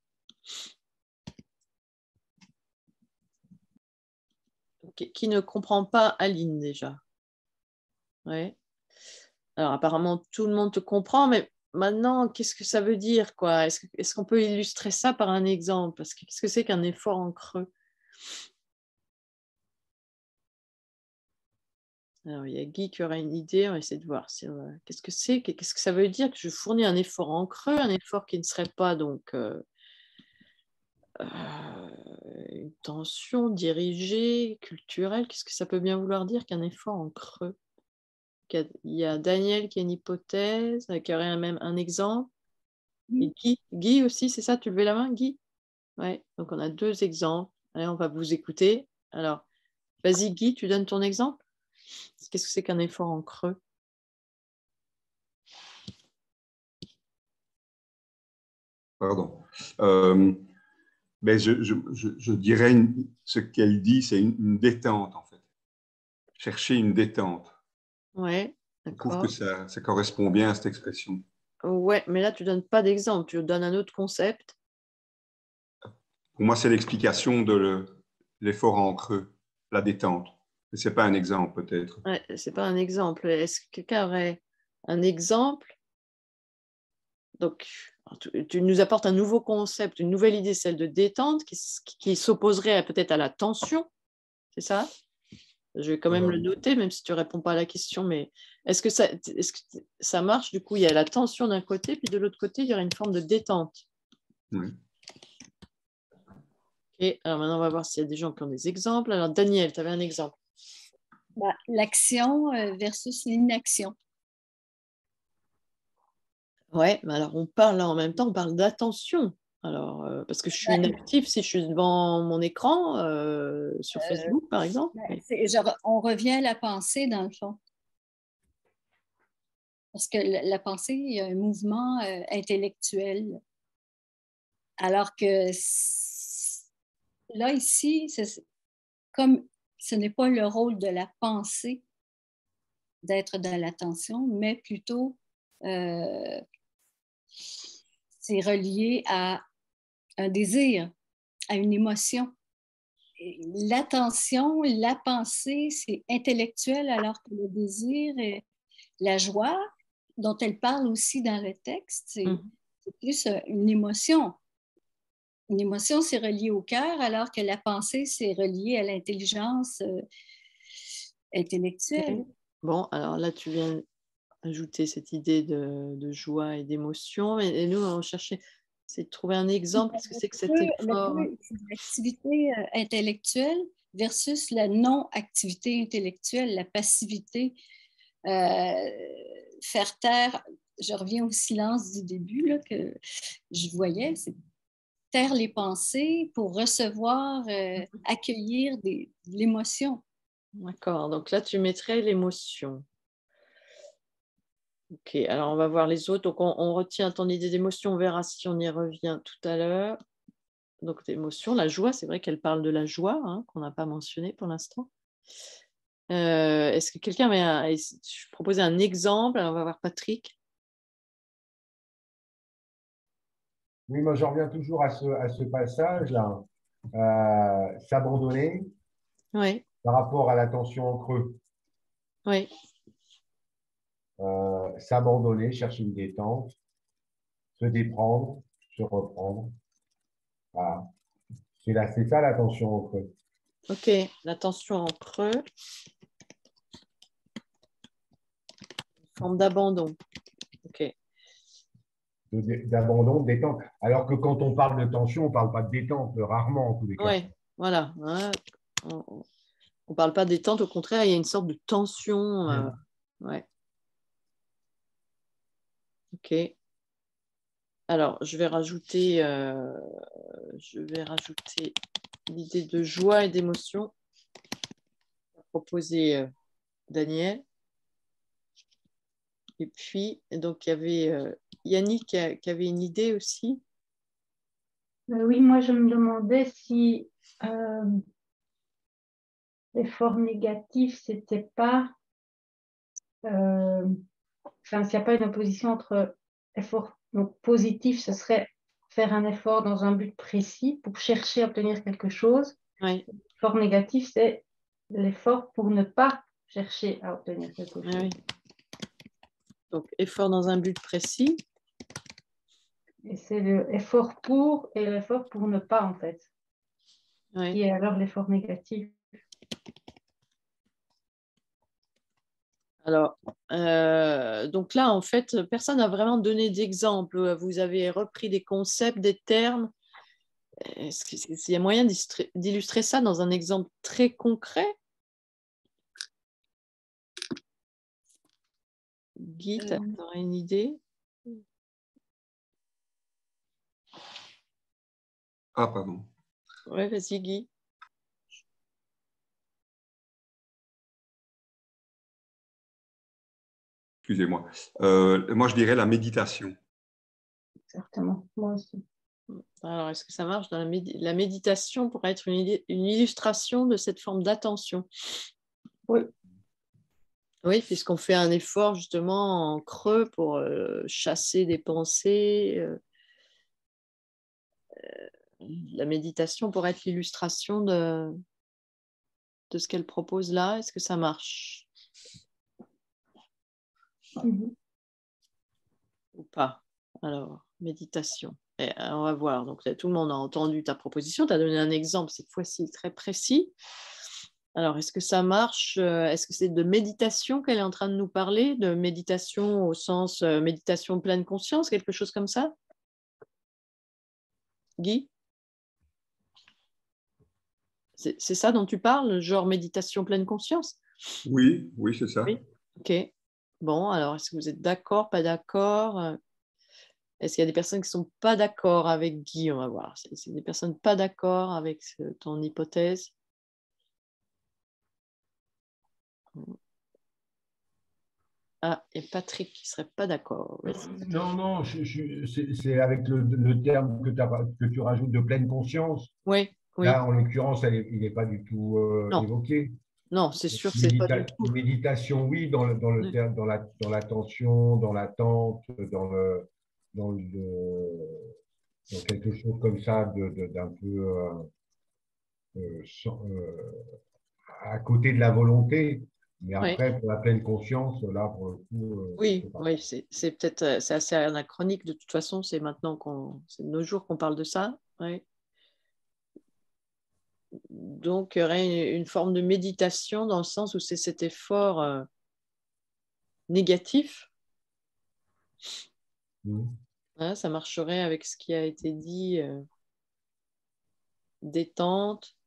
Qui ne comprend pas Aline déjà? Ouais. Alors, apparemment, tout le monde te comprend, mais maintenant, qu'est-ce que ça veut dire, quoi? Est-ce qu'on peut illustrer ça par un exemple? Parce que qu'est-ce que c'est qu'un effort en creux? Alors, il y a Guy qui aura une idée, on va essayer de voir. Qu'est-ce que c'est? Qu'est-ce que ça veut dire que je fournis un effort en creux, un effort qui ne serait pas donc une tension dirigée, culturelle? Qu'est-ce que ça peut bien vouloir dire qu'un effort en creux? Il y a Daniel qui a une hypothèse, qui aurait même un exemple. Et Guy aussi, c'est ça? Tu levais la main, Guy? Ouais, donc on a 2 exemples. Allez, on va vous écouter. Alors, vas-y Guy, tu donnes ton exemple. Qu'est-ce que c'est qu'un effort en creux? Pardon. Mais je dirais ce qu'elle dit, c'est une détente en fait. Chercher une détente. Ouais, Je trouve d'accord. que ça correspond bien à cette expression. Ouais, mais là, tu donnes pas d'exemple, tu donnes un autre concept. Pour moi, c'est l'explication de l'effort en creux, la détente. Mais ce n'est pas un exemple peut-être. Ouais, c'est pas un exemple. Est-ce que quelqu'un aurait un exemple? Donc, tu nous apportes un nouveau concept, une nouvelle idée, celle de détente, qui s'opposerait peut-être à la tension, c'est ça? Je vais quand même le noter, même si tu ne réponds pas à la question, mais est-ce que ça marche? Du coup, il y a la tension d'un côté, puis de l'autre côté, il y aurait une forme de détente. Oui. Ok, alors maintenant, on va voir s'il y a des gens qui ont des exemples. Alors, Daniel, tu avais un exemple. L'action versus l'inaction. Ouais, mais alors on parle là en même temps, on parle d'attention. Alors, parce que je suis inactive si je suis devant mon écran, sur Facebook par exemple. On revient à la pensée dans le fond. Parce que la pensée, il y a un mouvement intellectuel. Alors que là, ici, comme ce n'est pas le rôle de la pensée d'être dans l'attention, mais plutôt c'est relié à un désir, à une émotion. L'attention, la pensée, c'est intellectuel, alors que le désir et la joie, dont elle parle aussi dans le texte, c'est plus une émotion. Une émotion, c'est relié au cœur, alors que la pensée, c'est relié à l'intelligence intellectuelle. Okay. Bon, alors là, tu viens ajouter cette idée de joie et d'émotion. Et nous, on cherchait, c'est de trouver un exemple. Qu'est-ce que c'est que cet effort? C'est l'activité intellectuelle versus la non-activité intellectuelle, la passivité. Faire taire, je reviens au silence du début là, que je voyais, c'est taire les pensées pour recevoir, accueillir de l'émotion. D'accord, donc là, tu mettrais l'émotion. Ok, alors on va voir les autres. Donc on retient ton idée d'émotion, on verra si on y revient tout à l'heure. Donc l'émotion, la joie, c'est vrai qu'elle parle de la joie, hein, qu'on n'a pas mentionné pour l'instant. Est-ce que quelqu'un avait je proposais un exemple? Alors on va voir Patrick. Oui, moi, je reviens toujours à ce passage-là. S'abandonner Oui, par rapport à l'attention en creux. oui. S'abandonner, chercher une détente, se déprendre, se reprendre. Voilà. C'est ça l'attention en creux. Ok, l'attention en creux. Forme d'abandon. Ok. D'abandon, de détente. Alors que quand on parle de tension, on ne parle pas de détente, rarement en tous les cas. Oui, voilà. Ouais. On ne parle pas de détente, au contraire, il y a une sorte de tension. Ouais. Ok. Alors, je vais rajouter l'idée de joie et d'émotion proposée Daniel. Et puis, donc, il y avait Yannick qui avait une idée aussi. Oui, moi je me demandais si l'effort négatif, c'était pas, s'il n'y a pas une opposition entre effort donc, positif, ce serait faire un effort dans un but précis pour chercher à obtenir quelque chose. Oui. L'effort négatif, c'est l'effort pour ne pas chercher à obtenir quelque chose. Oui. Donc, effort dans un but précis. Et c'est l'effort pour et l'effort pour ne pas, en fait. Oui. Qui est alors l'effort négatif. Alors, donc là, en fait, personne n'a vraiment donné d'exemple. Vous avez repris des concepts, des termes. Est-ce qu'il y a moyen d'illustrer ça dans un exemple très concret? Guy, tu aurais une idée? Ah, pardon. Oui, vas-y, Guy. excusez-moi. Moi, je dirais la méditation. Exactement, moi aussi. Alors, est-ce que ça marche dans la méditation pourrait être une illustration de cette forme d'attention? Oui. Oui, puisqu'on fait un effort justement en creux pour chasser des pensées. La méditation pourrait être l'illustration de ce qu'elle propose là. Est-ce que ça marche ou pas? Alors, méditation. Et, on va voir. Donc, tout le monde a entendu ta proposition. Tu as donné un exemple cette fois-ci très précis. Alors, est-ce que ça marche? Est-ce que c'est de méditation qu'elle est en train de nous parler? De méditation au sens méditation pleine conscience, quelque chose comme ça? Guy? C'est ça dont tu parles, genre méditation pleine conscience? Oui, oui, c'est ça. Oui. Ok. Bon, alors, est-ce que vous êtes d'accord, pas d'accord? Est-ce qu'il y a des personnes qui ne sont pas d'accord avec Guy? On va voir. C'est des personnes pas d'accord avec ton hypothèse? Ah, et Patrick qui ne serait pas d'accord. Non, c'est avec le terme que tu rajoutes de pleine conscience. Oui, oui. Là, en l'occurrence, il n'est pas du tout évoqué. Non, c'est sûr que c'est pas du tout. Méditation, oui, dans le terme, dans l'attention, dans l'attente, dans quelque chose comme ça d'un peu à côté de la volonté. Mais après, pour la pleine conscience, là, pour le coup. Oui, c'est peut-être c'est assez anachronique de toute façon. C'est maintenant c'est de nos jours qu'on parle de ça. Ouais. Donc, il y aurait une forme de méditation dans le sens où c'est cet effort négatif. Voilà, ça marcherait avec ce qui a été dit, détente.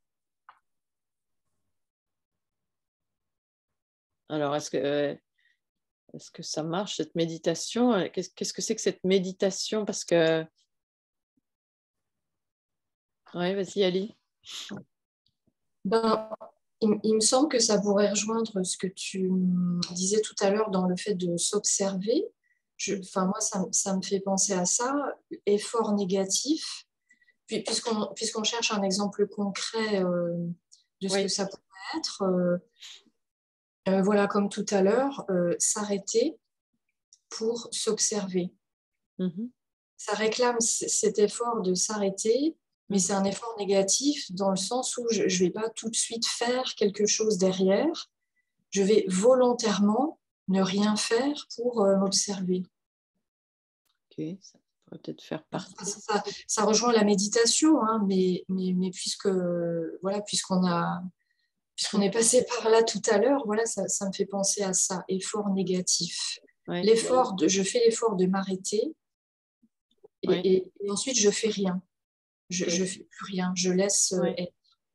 Alors, est-ce que ça marche, cette méditation? Qu'est-ce que c'est que cette méditation? Parce que... Oui, vas-y, Ali. Ben, il me semble que ça pourrait rejoindre ce que tu disais tout à l'heure dans le fait de s'observer. Moi, ça me fait penser à ça, effort négatif. Puisqu'on cherche un exemple concret de ce que ça pourrait être, voilà, comme tout à l'heure, s'arrêter pour s'observer. Ça réclame cet effort de s'arrêter, mais c'est un effort négatif dans le sens où je ne vais pas tout de suite faire quelque chose derrière. Je vais volontairement ne rien faire pour m'observer. Ok, ça pourrait peut-être faire partie. Ça rejoint la méditation, hein, mais puisqu'on est passé par là tout à l'heure, voilà, ça me fait penser à ça, effort négatif. Je fais l'effort de m'arrêter et ensuite je fais rien. Je ne fais plus rien, je laisse être.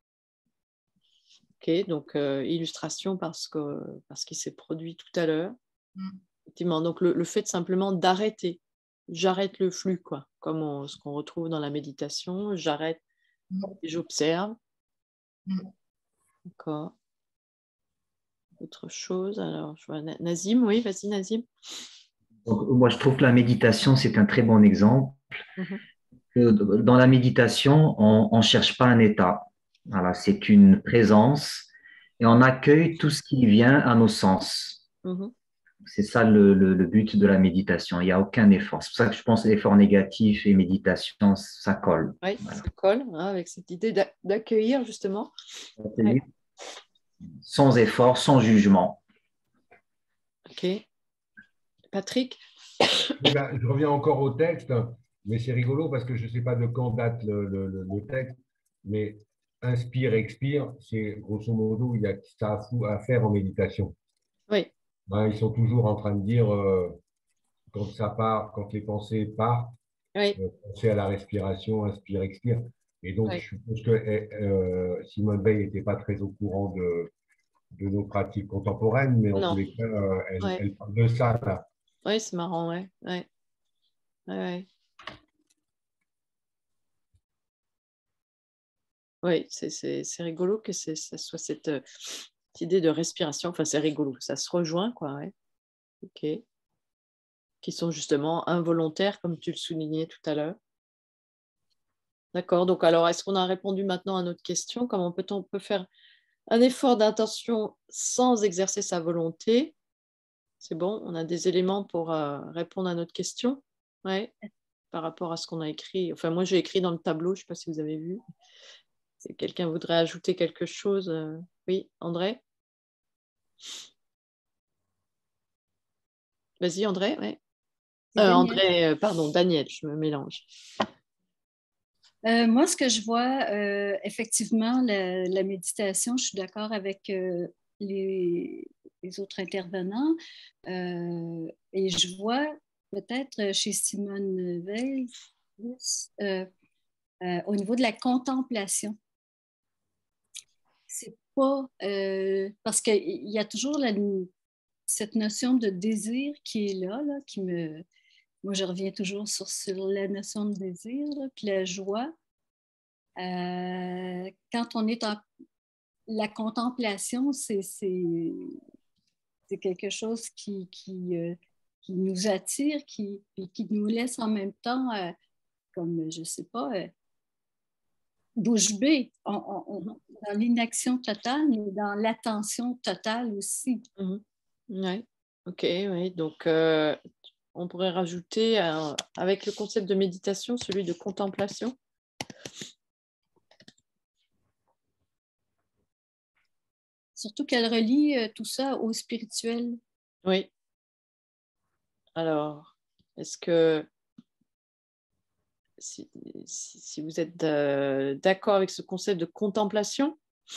Ok, donc illustration parce qu'il s'est produit tout à l'heure. Effectivement, donc le fait simplement d'arrêter. J'arrête le flux, quoi, comme ce qu'on retrouve dans la méditation. J'arrête et j'observe. D'accord. Autre chose, alors je vois Nazim, oui, vas-y Nazim. Donc, moi, je trouve que la méditation, c'est un très bon exemple. Dans la méditation, on ne cherche pas un état. Voilà, c'est une présence et on accueille tout ce qui vient à nos sens. C'est ça le but de la méditation. Il n'y a aucun effort. C'est pour ça que je pense que l'effort négatif et méditation, ça colle. Oui, voilà. Ça colle hein, avec cette idée d'accueillir justement. Sans effort, sans jugement. Ok. Patrick? Je reviens encore au texte, mais c'est rigolo parce que je ne sais pas de quand date le texte, mais inspire, expire, c'est grosso modo, il y a ça à faire en méditation. Oui. Ils sont toujours en train de dire, quand ça part, quand les pensées partent, penser à la respiration, inspire, expire. Et donc, je suppose que Simone Veil n'était pas très au courant de nos pratiques contemporaines, mais en tous les cas, elle parle de ça, là. Oui, c'est marrant, ouais. Oui, c'est rigolo que ça soit cette idée de respiration. Enfin, c'est rigolo, ça se rejoint, quoi. Ouais. Ok. qui sont justement involontaires, comme tu le soulignais tout à l'heure. D'accord, donc alors, est-ce qu'on a répondu maintenant à notre question? Comment peut-on faire un effort d'intention sans exercer sa volonté? C'est bon, on a des éléments pour répondre à notre question? Ouais, par rapport à ce qu'on a écrit. Enfin, moi, j'ai écrit dans le tableau, je ne sais pas si vous avez vu. Si quelqu'un voudrait ajouter quelque chose, oui, André? Vas-y, André, ouais. André, pardon, Daniel, je me mélange. Moi, ce que je vois, effectivement, la méditation, je suis d'accord avec les autres intervenants. Et je vois peut-être chez Simone Veil, au niveau de la contemplation. C'est pas... parce qu'il y a toujours cette notion de désir qui est là qui me... Moi, je reviens toujours sur la notion de désir, là, puis la joie. Quand on est en la contemplation, c'est quelque chose qui nous attire, qui nous laisse en même temps, comme, je ne sais pas, bouche bée, dans l'inaction totale, mais dans l'attention totale aussi. Oui, ok, oui. Donc, on pourrait rajouter, avec le concept de méditation, celui de contemplation. Surtout qu'elle relie tout ça au spirituel. Oui. Alors, est-ce que si vous êtes d'accord avec ce concept de contemplation,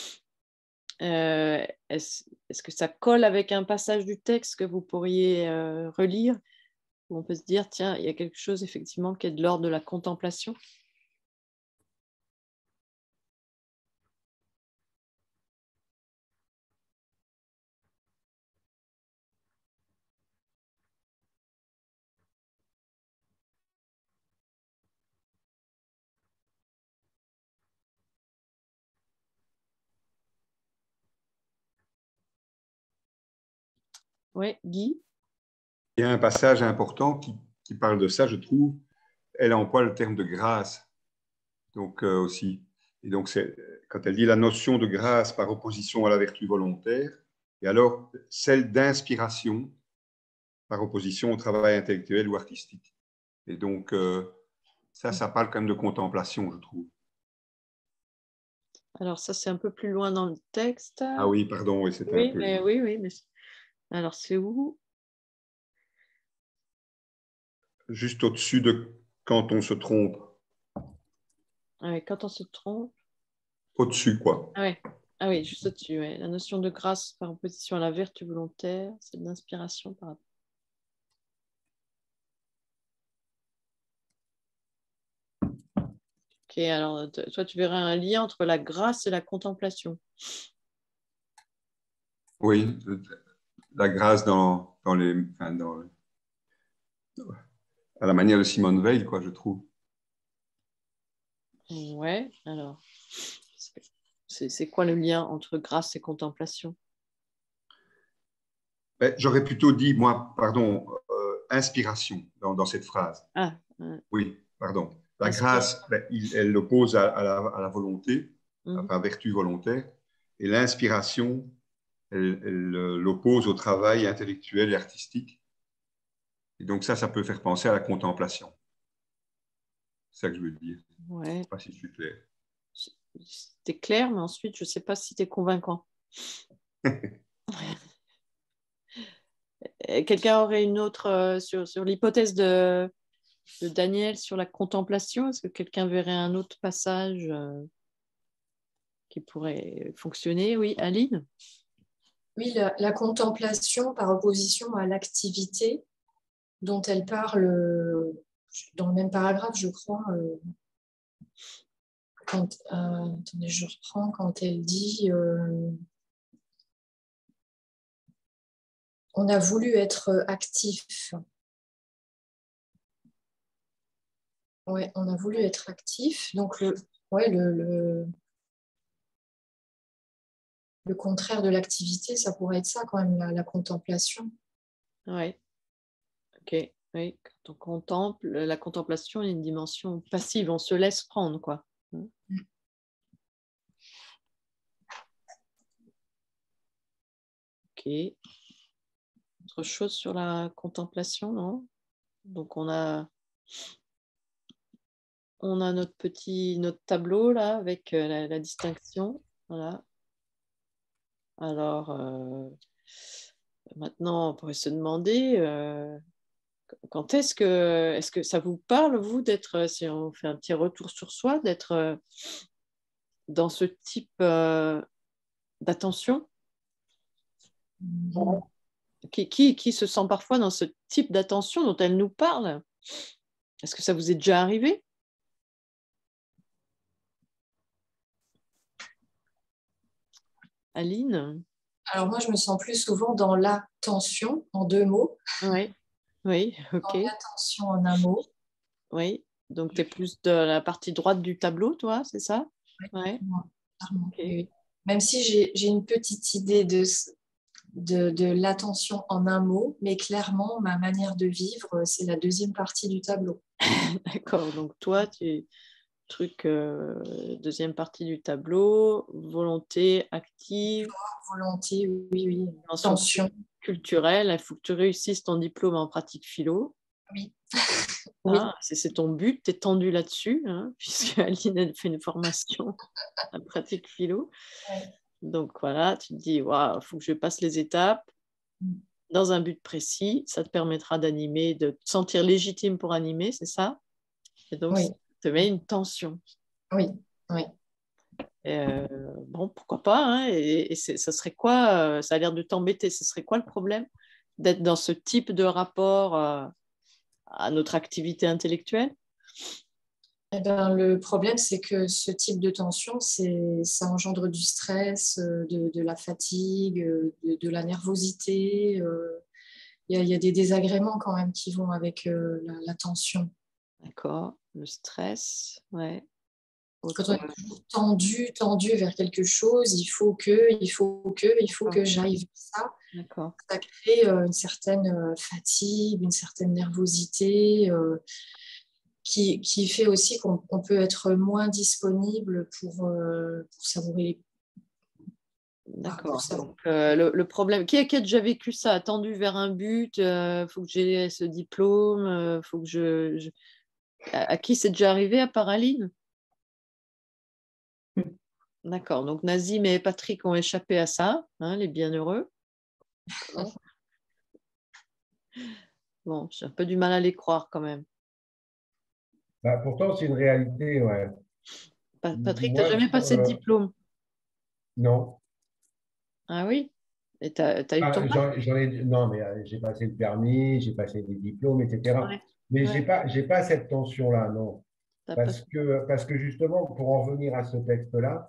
est-ce que ça colle avec un passage du texte que vous pourriez relire, où on peut se dire, tiens, il y a quelque chose effectivement qui est de l'ordre de la contemplation? Oui, Guy? Il y a un passage important qui parle de ça, je trouve. Elle emploie le terme de grâce, donc aussi. Et donc, quand elle dit la notion de grâce par opposition à la vertu volontaire, et alors celle d'inspiration par opposition au travail intellectuel ou artistique. Et donc, ça parle quand même de contemplation, je trouve. Alors ça, c'est un peu plus loin dans le texte. Ah oui, pardon, oui, c'était un peu... Oui, mais... Alors, c'est où? Juste au-dessus de quand on se trompe. Ah oui, quand on se trompe. Au-dessus, quoi. Ah oui, juste au-dessus. Ouais. La notion de grâce par opposition à la vertu volontaire, c'est de l'inspiration par rapport. Ok, alors toi, tu verrais un lien entre la grâce et la contemplation. Oui, la grâce à la manière de Simone Veil, quoi, je trouve. Ouais, alors, c'est quoi le lien entre grâce et contemplation? Ben, j'aurais plutôt dit, moi, pardon, inspiration dans cette phrase. Ah, oui, pardon. La grâce, ben, elle l'oppose à la volonté, enfin, vertu volontaire, et l'inspiration, elle l'oppose au travail intellectuel et artistique. Et donc ça peut faire penser à la contemplation. C'est ça que je veux dire. Ouais. Je ne sais pas si je suis clair. C'était clair, mais ensuite, je ne sais pas si tu es convaincant. Quelqu'un aurait une autre sur l'hypothèse de Daniel sur la contemplation? Est-ce que quelqu'un verrait un autre passage qui pourrait fonctionner? Oui, Aline? Oui, la contemplation par opposition à l'activité dont elle parle dans le même paragraphe, je crois. Attendez, je reprends quand elle dit on a voulu être actif. Ouais, on a voulu être actif. Donc, le contraire de l'activité, ça pourrait être ça quand même, la contemplation. Oui. Ok. Oui, quand on contemple, la contemplation est une dimension passive, on se laisse prendre, quoi. Ok. Autre chose sur la contemplation, non? Donc on a notre tableau là avec la distinction. Voilà. Alors maintenant, on pourrait se demander quand est-ce que ça vous parle, vous, d'être, si on fait un petit retour sur soi, d'être dans ce type d'attention? Qui se sent parfois dans ce type d'attention dont elle nous parle? Est-ce que ça vous est déjà arrivé? Aline? Alors moi, je me sens plus souvent dans l'attention, en 2 mots. Oui, oui, ok. Dans l'attention en un mot. Oui, donc tu es plus de la partie droite du tableau, toi, c'est ça? Ouais. Okay. Oui. Même si j'ai une petite idée de l'attention en un mot, mais clairement, ma manière de vivre, c'est la deuxième partie du tableau. D'accord, donc toi, deuxième partie du tableau, volonté active. Volonté, oui. Tension. Culturelle, il faut que tu réussisses ton diplôme en pratique philo. Oui. Oui. C'est ton but, tu es tendu là-dessus, hein, puisque Aline a fait une formation en pratique philo. Ouais. Donc voilà, tu te dis, il faut que je passe les étapes dans un but précis. Ça te permettra d'animer, de te sentir légitime pour animer, c'est ça? Et donc, ça te met une tension. Oui. Bon, pourquoi pas, hein, et ça serait quoi, ça a l'air de t'embêter, ce serait quoi le problème d'être dans ce type de rapport à notre activité intellectuelle? Eh ben, le problème, c'est que ce type de tension, ça engendre du stress, de la fatigue, de la nervosité. Il y a des désagréments quand même qui vont avec la tension. D'accord, le stress, ouais. Quand on est toujours tendu vers quelque chose, il faut que j'arrive à ça. D'accord. Ça crée une certaine fatigue, une certaine nervosité qui fait aussi qu'on peut être moins disponible pour savourer les... D'accord. Donc, le problème, qui a déjà vécu ça, tendu vers un but, faut que j'ai ce diplôme, faut que je... À qui c'est déjà arrivé à part Aline? D'accord. Donc Nazim et Patrick ont échappé à ça, hein, les bienheureux. Bon, j'ai un peu du mal à les croire quand même. Bah, pourtant, c'est une réalité, ouais. Patrick, tu n'as jamais passé de diplôme? Non. Ah oui? Et tu as eu ton bac? Non, mais j'ai passé le permis, j'ai passé des diplômes, etc. Ouais. Mais Ouais. j'ai pas cette tension-là, non. Parce que justement, pour en venir à ce texte-là,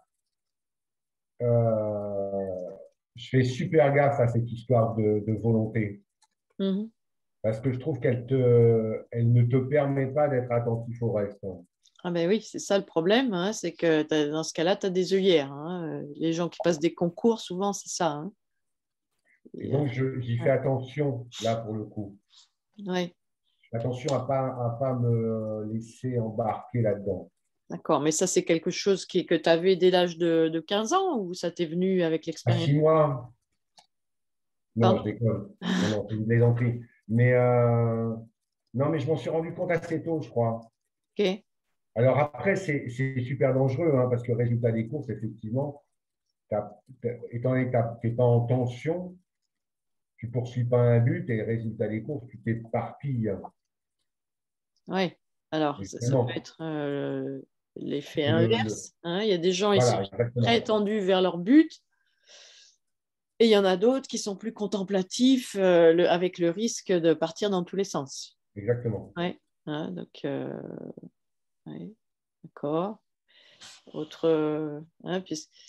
je fais super gaffe à cette histoire de volonté. Mhm. Parce que je trouve elle ne te permet pas d'être attentif au reste. Ah ben oui, c'est ça le problème, hein, c'est que dans ce cas-là, tu as des œillères, hein. Les gens qui passent des concours, souvent, c'est ça. Hein. Et donc, j'y fais attention, là, pour le coup. Ouais. Attention à pas me laisser embarquer là-dedans. D'accord, mais ça, c'est quelque chose que tu avais dès l'âge de 15 ans ou ça t'est venu avec À l'expérience? 6 mois. Non, Pardon? je déconne. Non, c'est une plaisanterie. Mais non, mais je m'en suis rendu compte assez tôt, je crois. Ok. Alors après, c'est super dangereux, hein, parce que le résultat des courses, effectivement, étant donné que tu n'es pas en tension, tu ne poursuis pas un but et le résultat des courses, tu t'éparpilles. Oui, alors ça peut être l'effet inverse. Hein. Il y a des gens, ils sont très tendus vers leur but. Et il y en a d'autres qui sont plus contemplatifs avec le risque de partir dans tous les sens. Exactement. Ouais. Hein, donc, ouais. D'accord. Autre. Hein,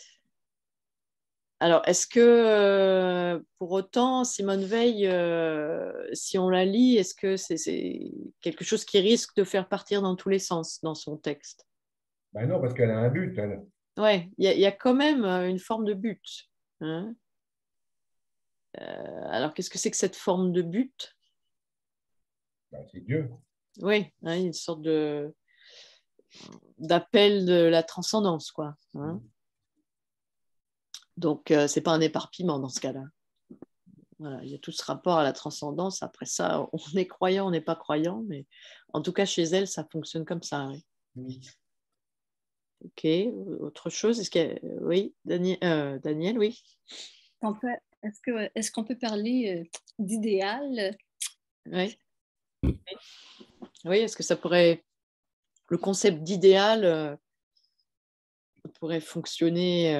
alors, est-ce que pour autant, Simone Veil, si on la lit, est-ce que c'est quelque chose qui risque de faire partir dans tous les sens dans son texte? Ben non, parce qu'elle a un but. Oui, il y a quand même une forme de but. Hein. Alors, qu'est-ce que c'est que cette forme de but? Ben, c'est Dieu. Oui, hein, une sorte d'appel de la transcendance, quoi. Hein. Donc, ce n'est pas un éparpillement dans ce cas-là. Voilà, il y a tout ce rapport à la transcendance. Après ça, on est croyant, on n'est pas croyant, mais en tout cas, chez elle, ça fonctionne comme ça. Oui. Ok, autre chose? Oui, Daniel, oui. Est-ce qu'on peut parler d'idéal? Oui. Oui, est-ce que ça pourrait... Le concept d'idéal pourrait fonctionner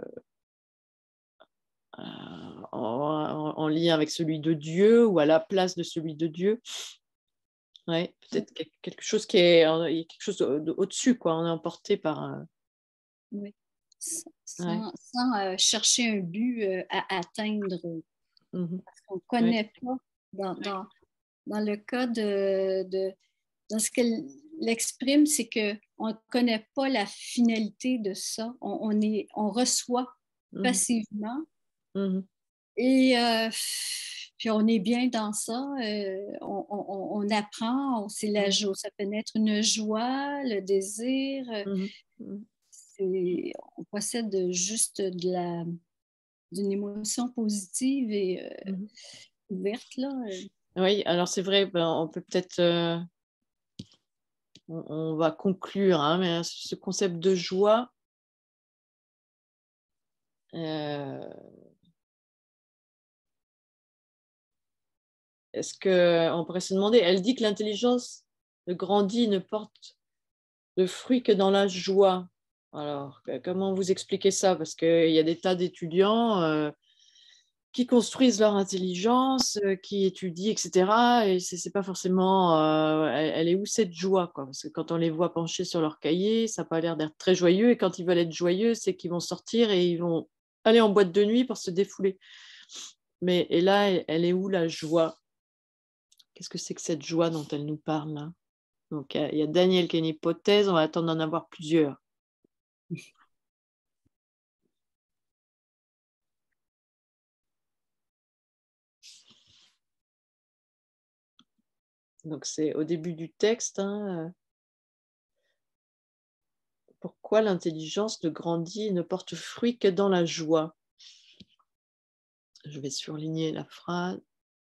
en lien avec celui de Dieu ou à la place de celui de Dieu? Ouais, peut-être quelque chose qui est quelque chose au-dessus, quoi. On est emporté par. Oui. Sans chercher un but à atteindre. Parce qu'on ne connaît pas. Dans le cas dans ce qu'elle exprime, c'est qu'on ne connaît pas la finalité de ça. On reçoit passivement. Et puis on est bien dans ça. On apprend. Ça peut naître une joie, le désir. On possède juste d'une émotion positive et ouverte, là. Oui, alors c'est vrai, on peut peut-être... on va conclure, hein, mais ce concept de joie, est-ce qu'on pourrait se demander, elle dit que l'intelligence ne grandit, ne porte de fruits que dans la joie. Alors, comment vous expliquez ça? Parce qu'il y a des tas d'étudiants qui construisent leur intelligence, qui étudient, etc. Et c'est pas forcément... elle est où cette joie, quoi? Parce que quand on les voit pencher sur leur cahier, ça n'a pas l'air d'être très joyeux. Et quand ils veulent être joyeux, c'est qu'ils vont sortir et ils vont aller en boîte de nuit pour se défouler. Et là, elle est où la joie? Qu'est-ce que c'est que cette joie dont elle nous parle, là? Donc, il y a Daniel qui a une hypothèse. On va attendre d'en avoir plusieurs. Donc, c'est au début du texte. Hein, pourquoi l'intelligence ne grandit et ne porte fruit que dans la joie? Je vais surligner la phrase.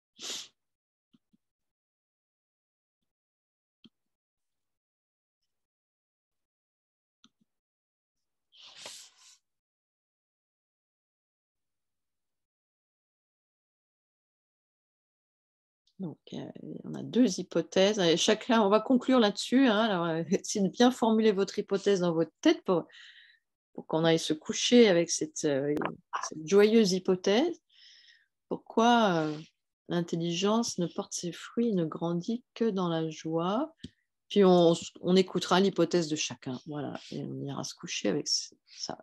Donc, on a deux hypothèses. Et chacun, on va conclure là-dessus. Hein. Alors, essayez de bien formuler votre hypothèse dans votre tête pour qu'on aille se coucher avec cette joyeuse hypothèse. Pourquoi l'intelligence ne porte ses fruits, ne grandit que dans la joie? Puis on écoutera l'hypothèse de chacun. Voilà, et on ira se coucher avec ça.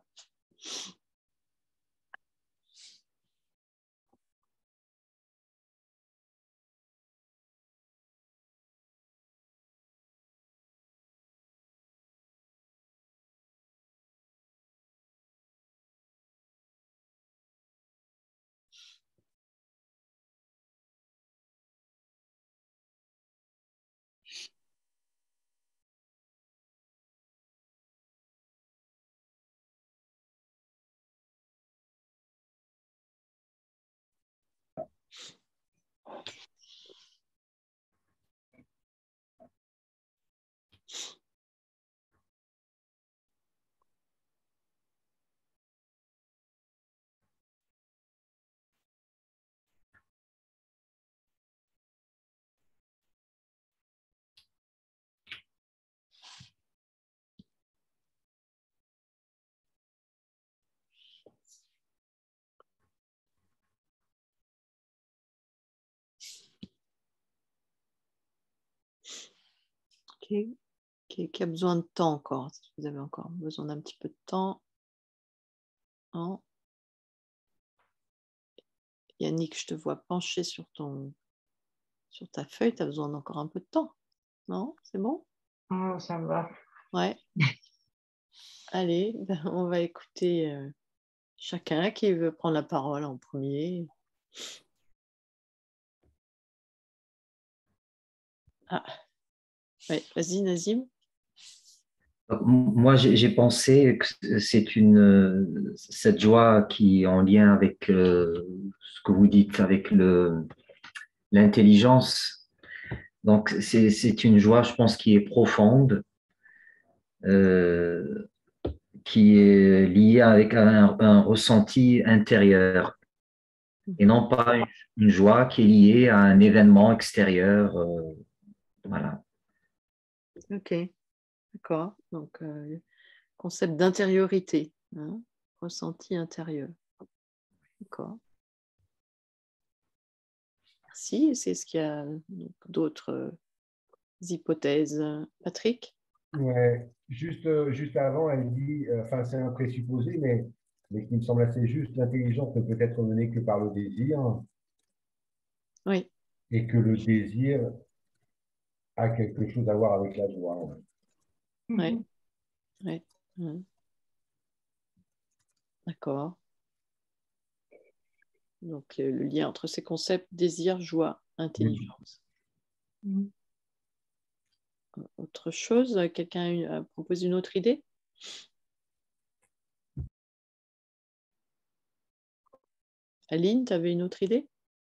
Ok. Qui a besoin de temps encore? Si vous avez encore besoin d'un petit peu de temps. Non. Yannick, je te vois pencher sur ta feuille. Tu as besoin d'encore un peu de temps. Non? C'est bon? Oh, ça va. Ouais. Allez, on va écouter chacun qui veut prendre la parole en premier. Ah, ouais. Vas-y, Nazim. Moi, j'ai pensé que cette joie qui est en lien avec ce que vous dites, avec l'intelligence. Donc, c'est une joie, je pense, qui est profonde, euh, qui est liée avec un ressenti intérieur et non pas une joie qui est liée à un événement extérieur. Voilà. Ok, d'accord. Donc, concept d'intériorité, hein, ressenti intérieur. D'accord. Merci. C'est ce qu'il y a d'autres hypothèses, Patrick? Ouais. Juste avant, elle dit, enfin, c'est un présupposé, mais qui me semble assez juste, l'intelligence ne peut être menée que par le désir, Oui. et que le désir a quelque chose à voir avec la joie. Oui. Oui. D'accord. Donc, le lien entre ces concepts, désir, joie, intelligence. Autre chose, quelqu'un a proposé une autre idée? Aline, tu avais une autre idée?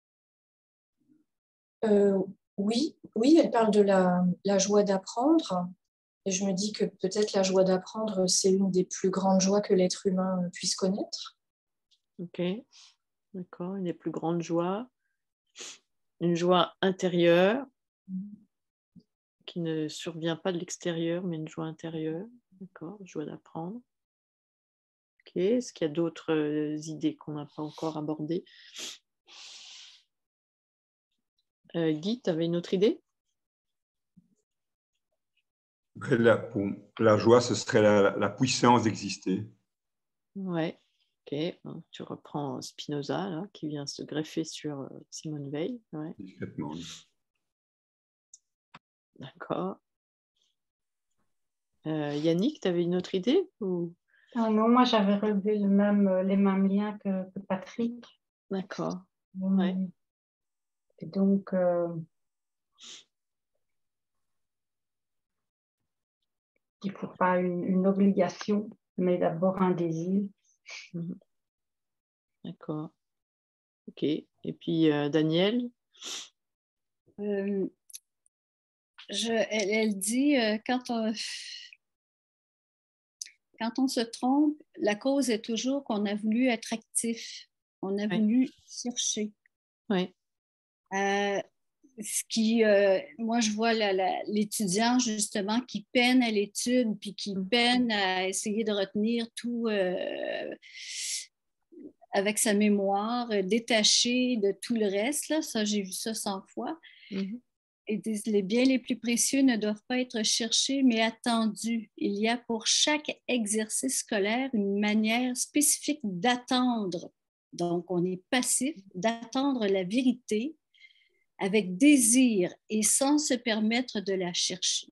Oui, elle parle de la joie d'apprendre. Et je me dis que peut-être la joie d'apprendre, c'est une des plus grandes joies que l'être humain puisse connaître. Ok, d'accord. Une des plus grandes joies. Une joie intérieure qui ne survient pas de l'extérieur, mais une joie intérieure. D'accord, joie d'apprendre. Ok, est-ce qu'il y a d'autres idées qu'on n'a pas encore abordées? Guy, tu avais une autre idée? Pour la joie, ce serait la puissance d'exister. Ouais, ok. Donc, tu reprends Spinoza, là, qui vient se greffer sur Simone Veil. Ouais. Discrètement. D'accord. Yannick, tu avais une autre idée ou... Ah non, moi j'avais relevé les mêmes liens que Patrick. D'accord. Ouais. Et donc, il ne faut pas une obligation, mais d'abord un désir. D'accord. Ok. Et puis, Daniel? Elle dit, quand on se trompe, la cause est toujours qu'on a voulu être actif, on a voulu chercher. Oui. Ce qui, moi, je vois l'étudiant justement qui peine à l'étude, puis qui peine à essayer de retenir tout avec sa mémoire, détaché de tout le reste. Là. Ça, j'ai vu ça 100 fois. Et les biens les plus précieux ne doivent pas être cherchés, mais attendus. Il y a pour chaque exercice scolaire une manière spécifique d'attendre. Donc, on est passif, d'attendre la vérité avec désir et sans se permettre de la chercher.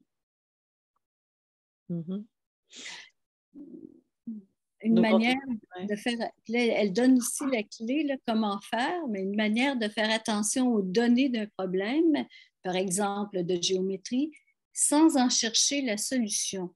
Une Donc, manière de faire, elle donne ici la clé, là, comment faire, mais une manière de faire attention aux données d'un problème, par exemple de géométrie, sans en chercher la solution.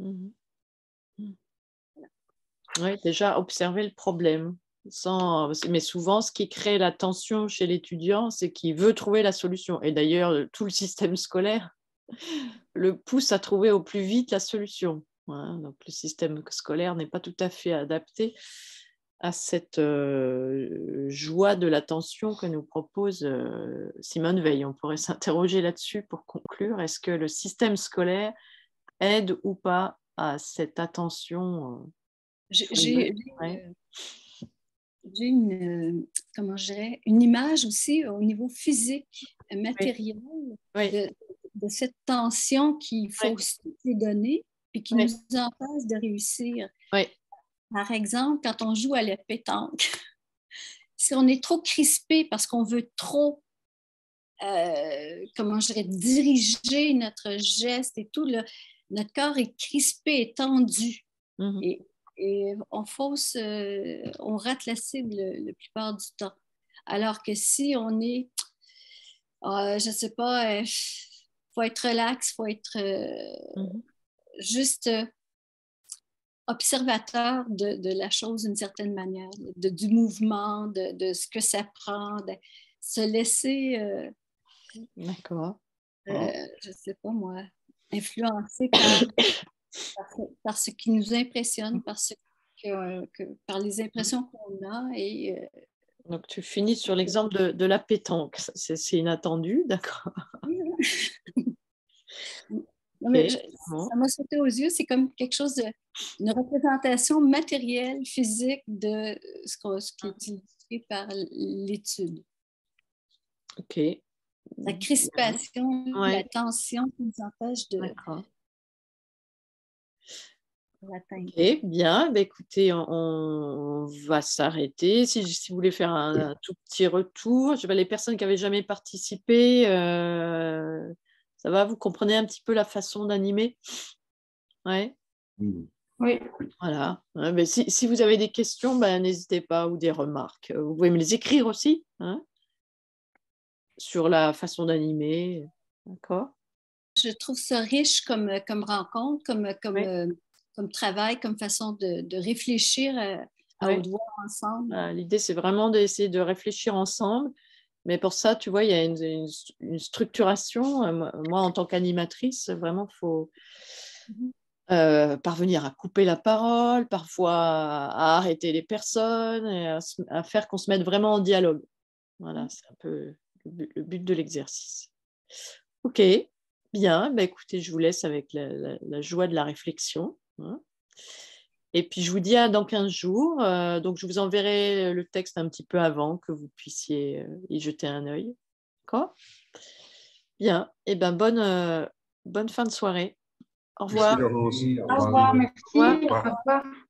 Oui, déjà observer le problème. Mais souvent, ce qui crée la tension chez l'étudiant, c'est qu'il veut trouver la solution. Et d'ailleurs, tout le système scolaire le pousse à trouver au plus vite la solution. Voilà. Donc, le système scolaire n'est pas tout à fait adapté à cette joie de l'attention que nous propose Simone Veil. On pourrait s'interroger là-dessus pour conclure. Est-ce que le système scolaire aide ou pas à cette attention J'ai comment je dirais, une image aussi au niveau physique, matériel, de cette tension qui fausse les données et qui nous empêche de réussir. Par exemple, quand on joue à la pétanque, si on est trop crispé parce qu'on veut trop, comment je dirais, diriger notre geste et tout, notre corps est crispé et tendu. Et on rate la cible la plupart du temps. Alors que si on est, je ne sais pas, faut être relax, il faut être juste observateur de la chose d'une certaine manière, du mouvement, de ce que ça prend, de se laisser, D'accord. je ne sais pas moi, influencer par ce qui nous impressionne, par les impressions qu'on a. Donc, tu finis sur l'exemple de la pétanque. C'est inattendu, d'accord. Non, mais ça m'a sauté aux yeux, c'est comme quelque chose une représentation matérielle, physique de ce qui est illustré par l'étude. OK. La crispation, la tension qui nous empêche de l'atteindre. OK, bien. Ben, écoutez, on va s'arrêter. Si vous voulez faire un tout petit retour, les personnes qui n'avaient jamais participé, ça va, vous comprenez un petit peu la façon d'animer? Ouais. Oui. Voilà. Mais si vous avez des questions, n'hésitez pas, ou des remarques. Vous pouvez me les écrire aussi, hein, sur la façon d'animer. D'accord? Je trouve ça riche comme rencontre, comme travail, comme façon de réfléchir à haute voix ensemble. L'idée, c'est vraiment d'essayer de réfléchir ensemble. Mais pour ça, tu vois, il y a une structuration. Moi, en tant qu'animatrice, vraiment, il faut parvenir à couper la parole, parfois à arrêter les personnes, et à faire qu'on se mette vraiment en dialogue. Voilà, c'est un peu le but de l'exercice. OK, bien. Écoutez, je vous laisse avec la joie de la réflexion. Hein. Et puis, je vous dis à dans 15 jours. Donc, je vous enverrai le texte un petit peu avant que vous puissiez y jeter un œil. D'accord ? Bien. Et bonne fin de soirée. Au revoir. Merci, Laurence. Au revoir, merci. Au revoir. Au revoir.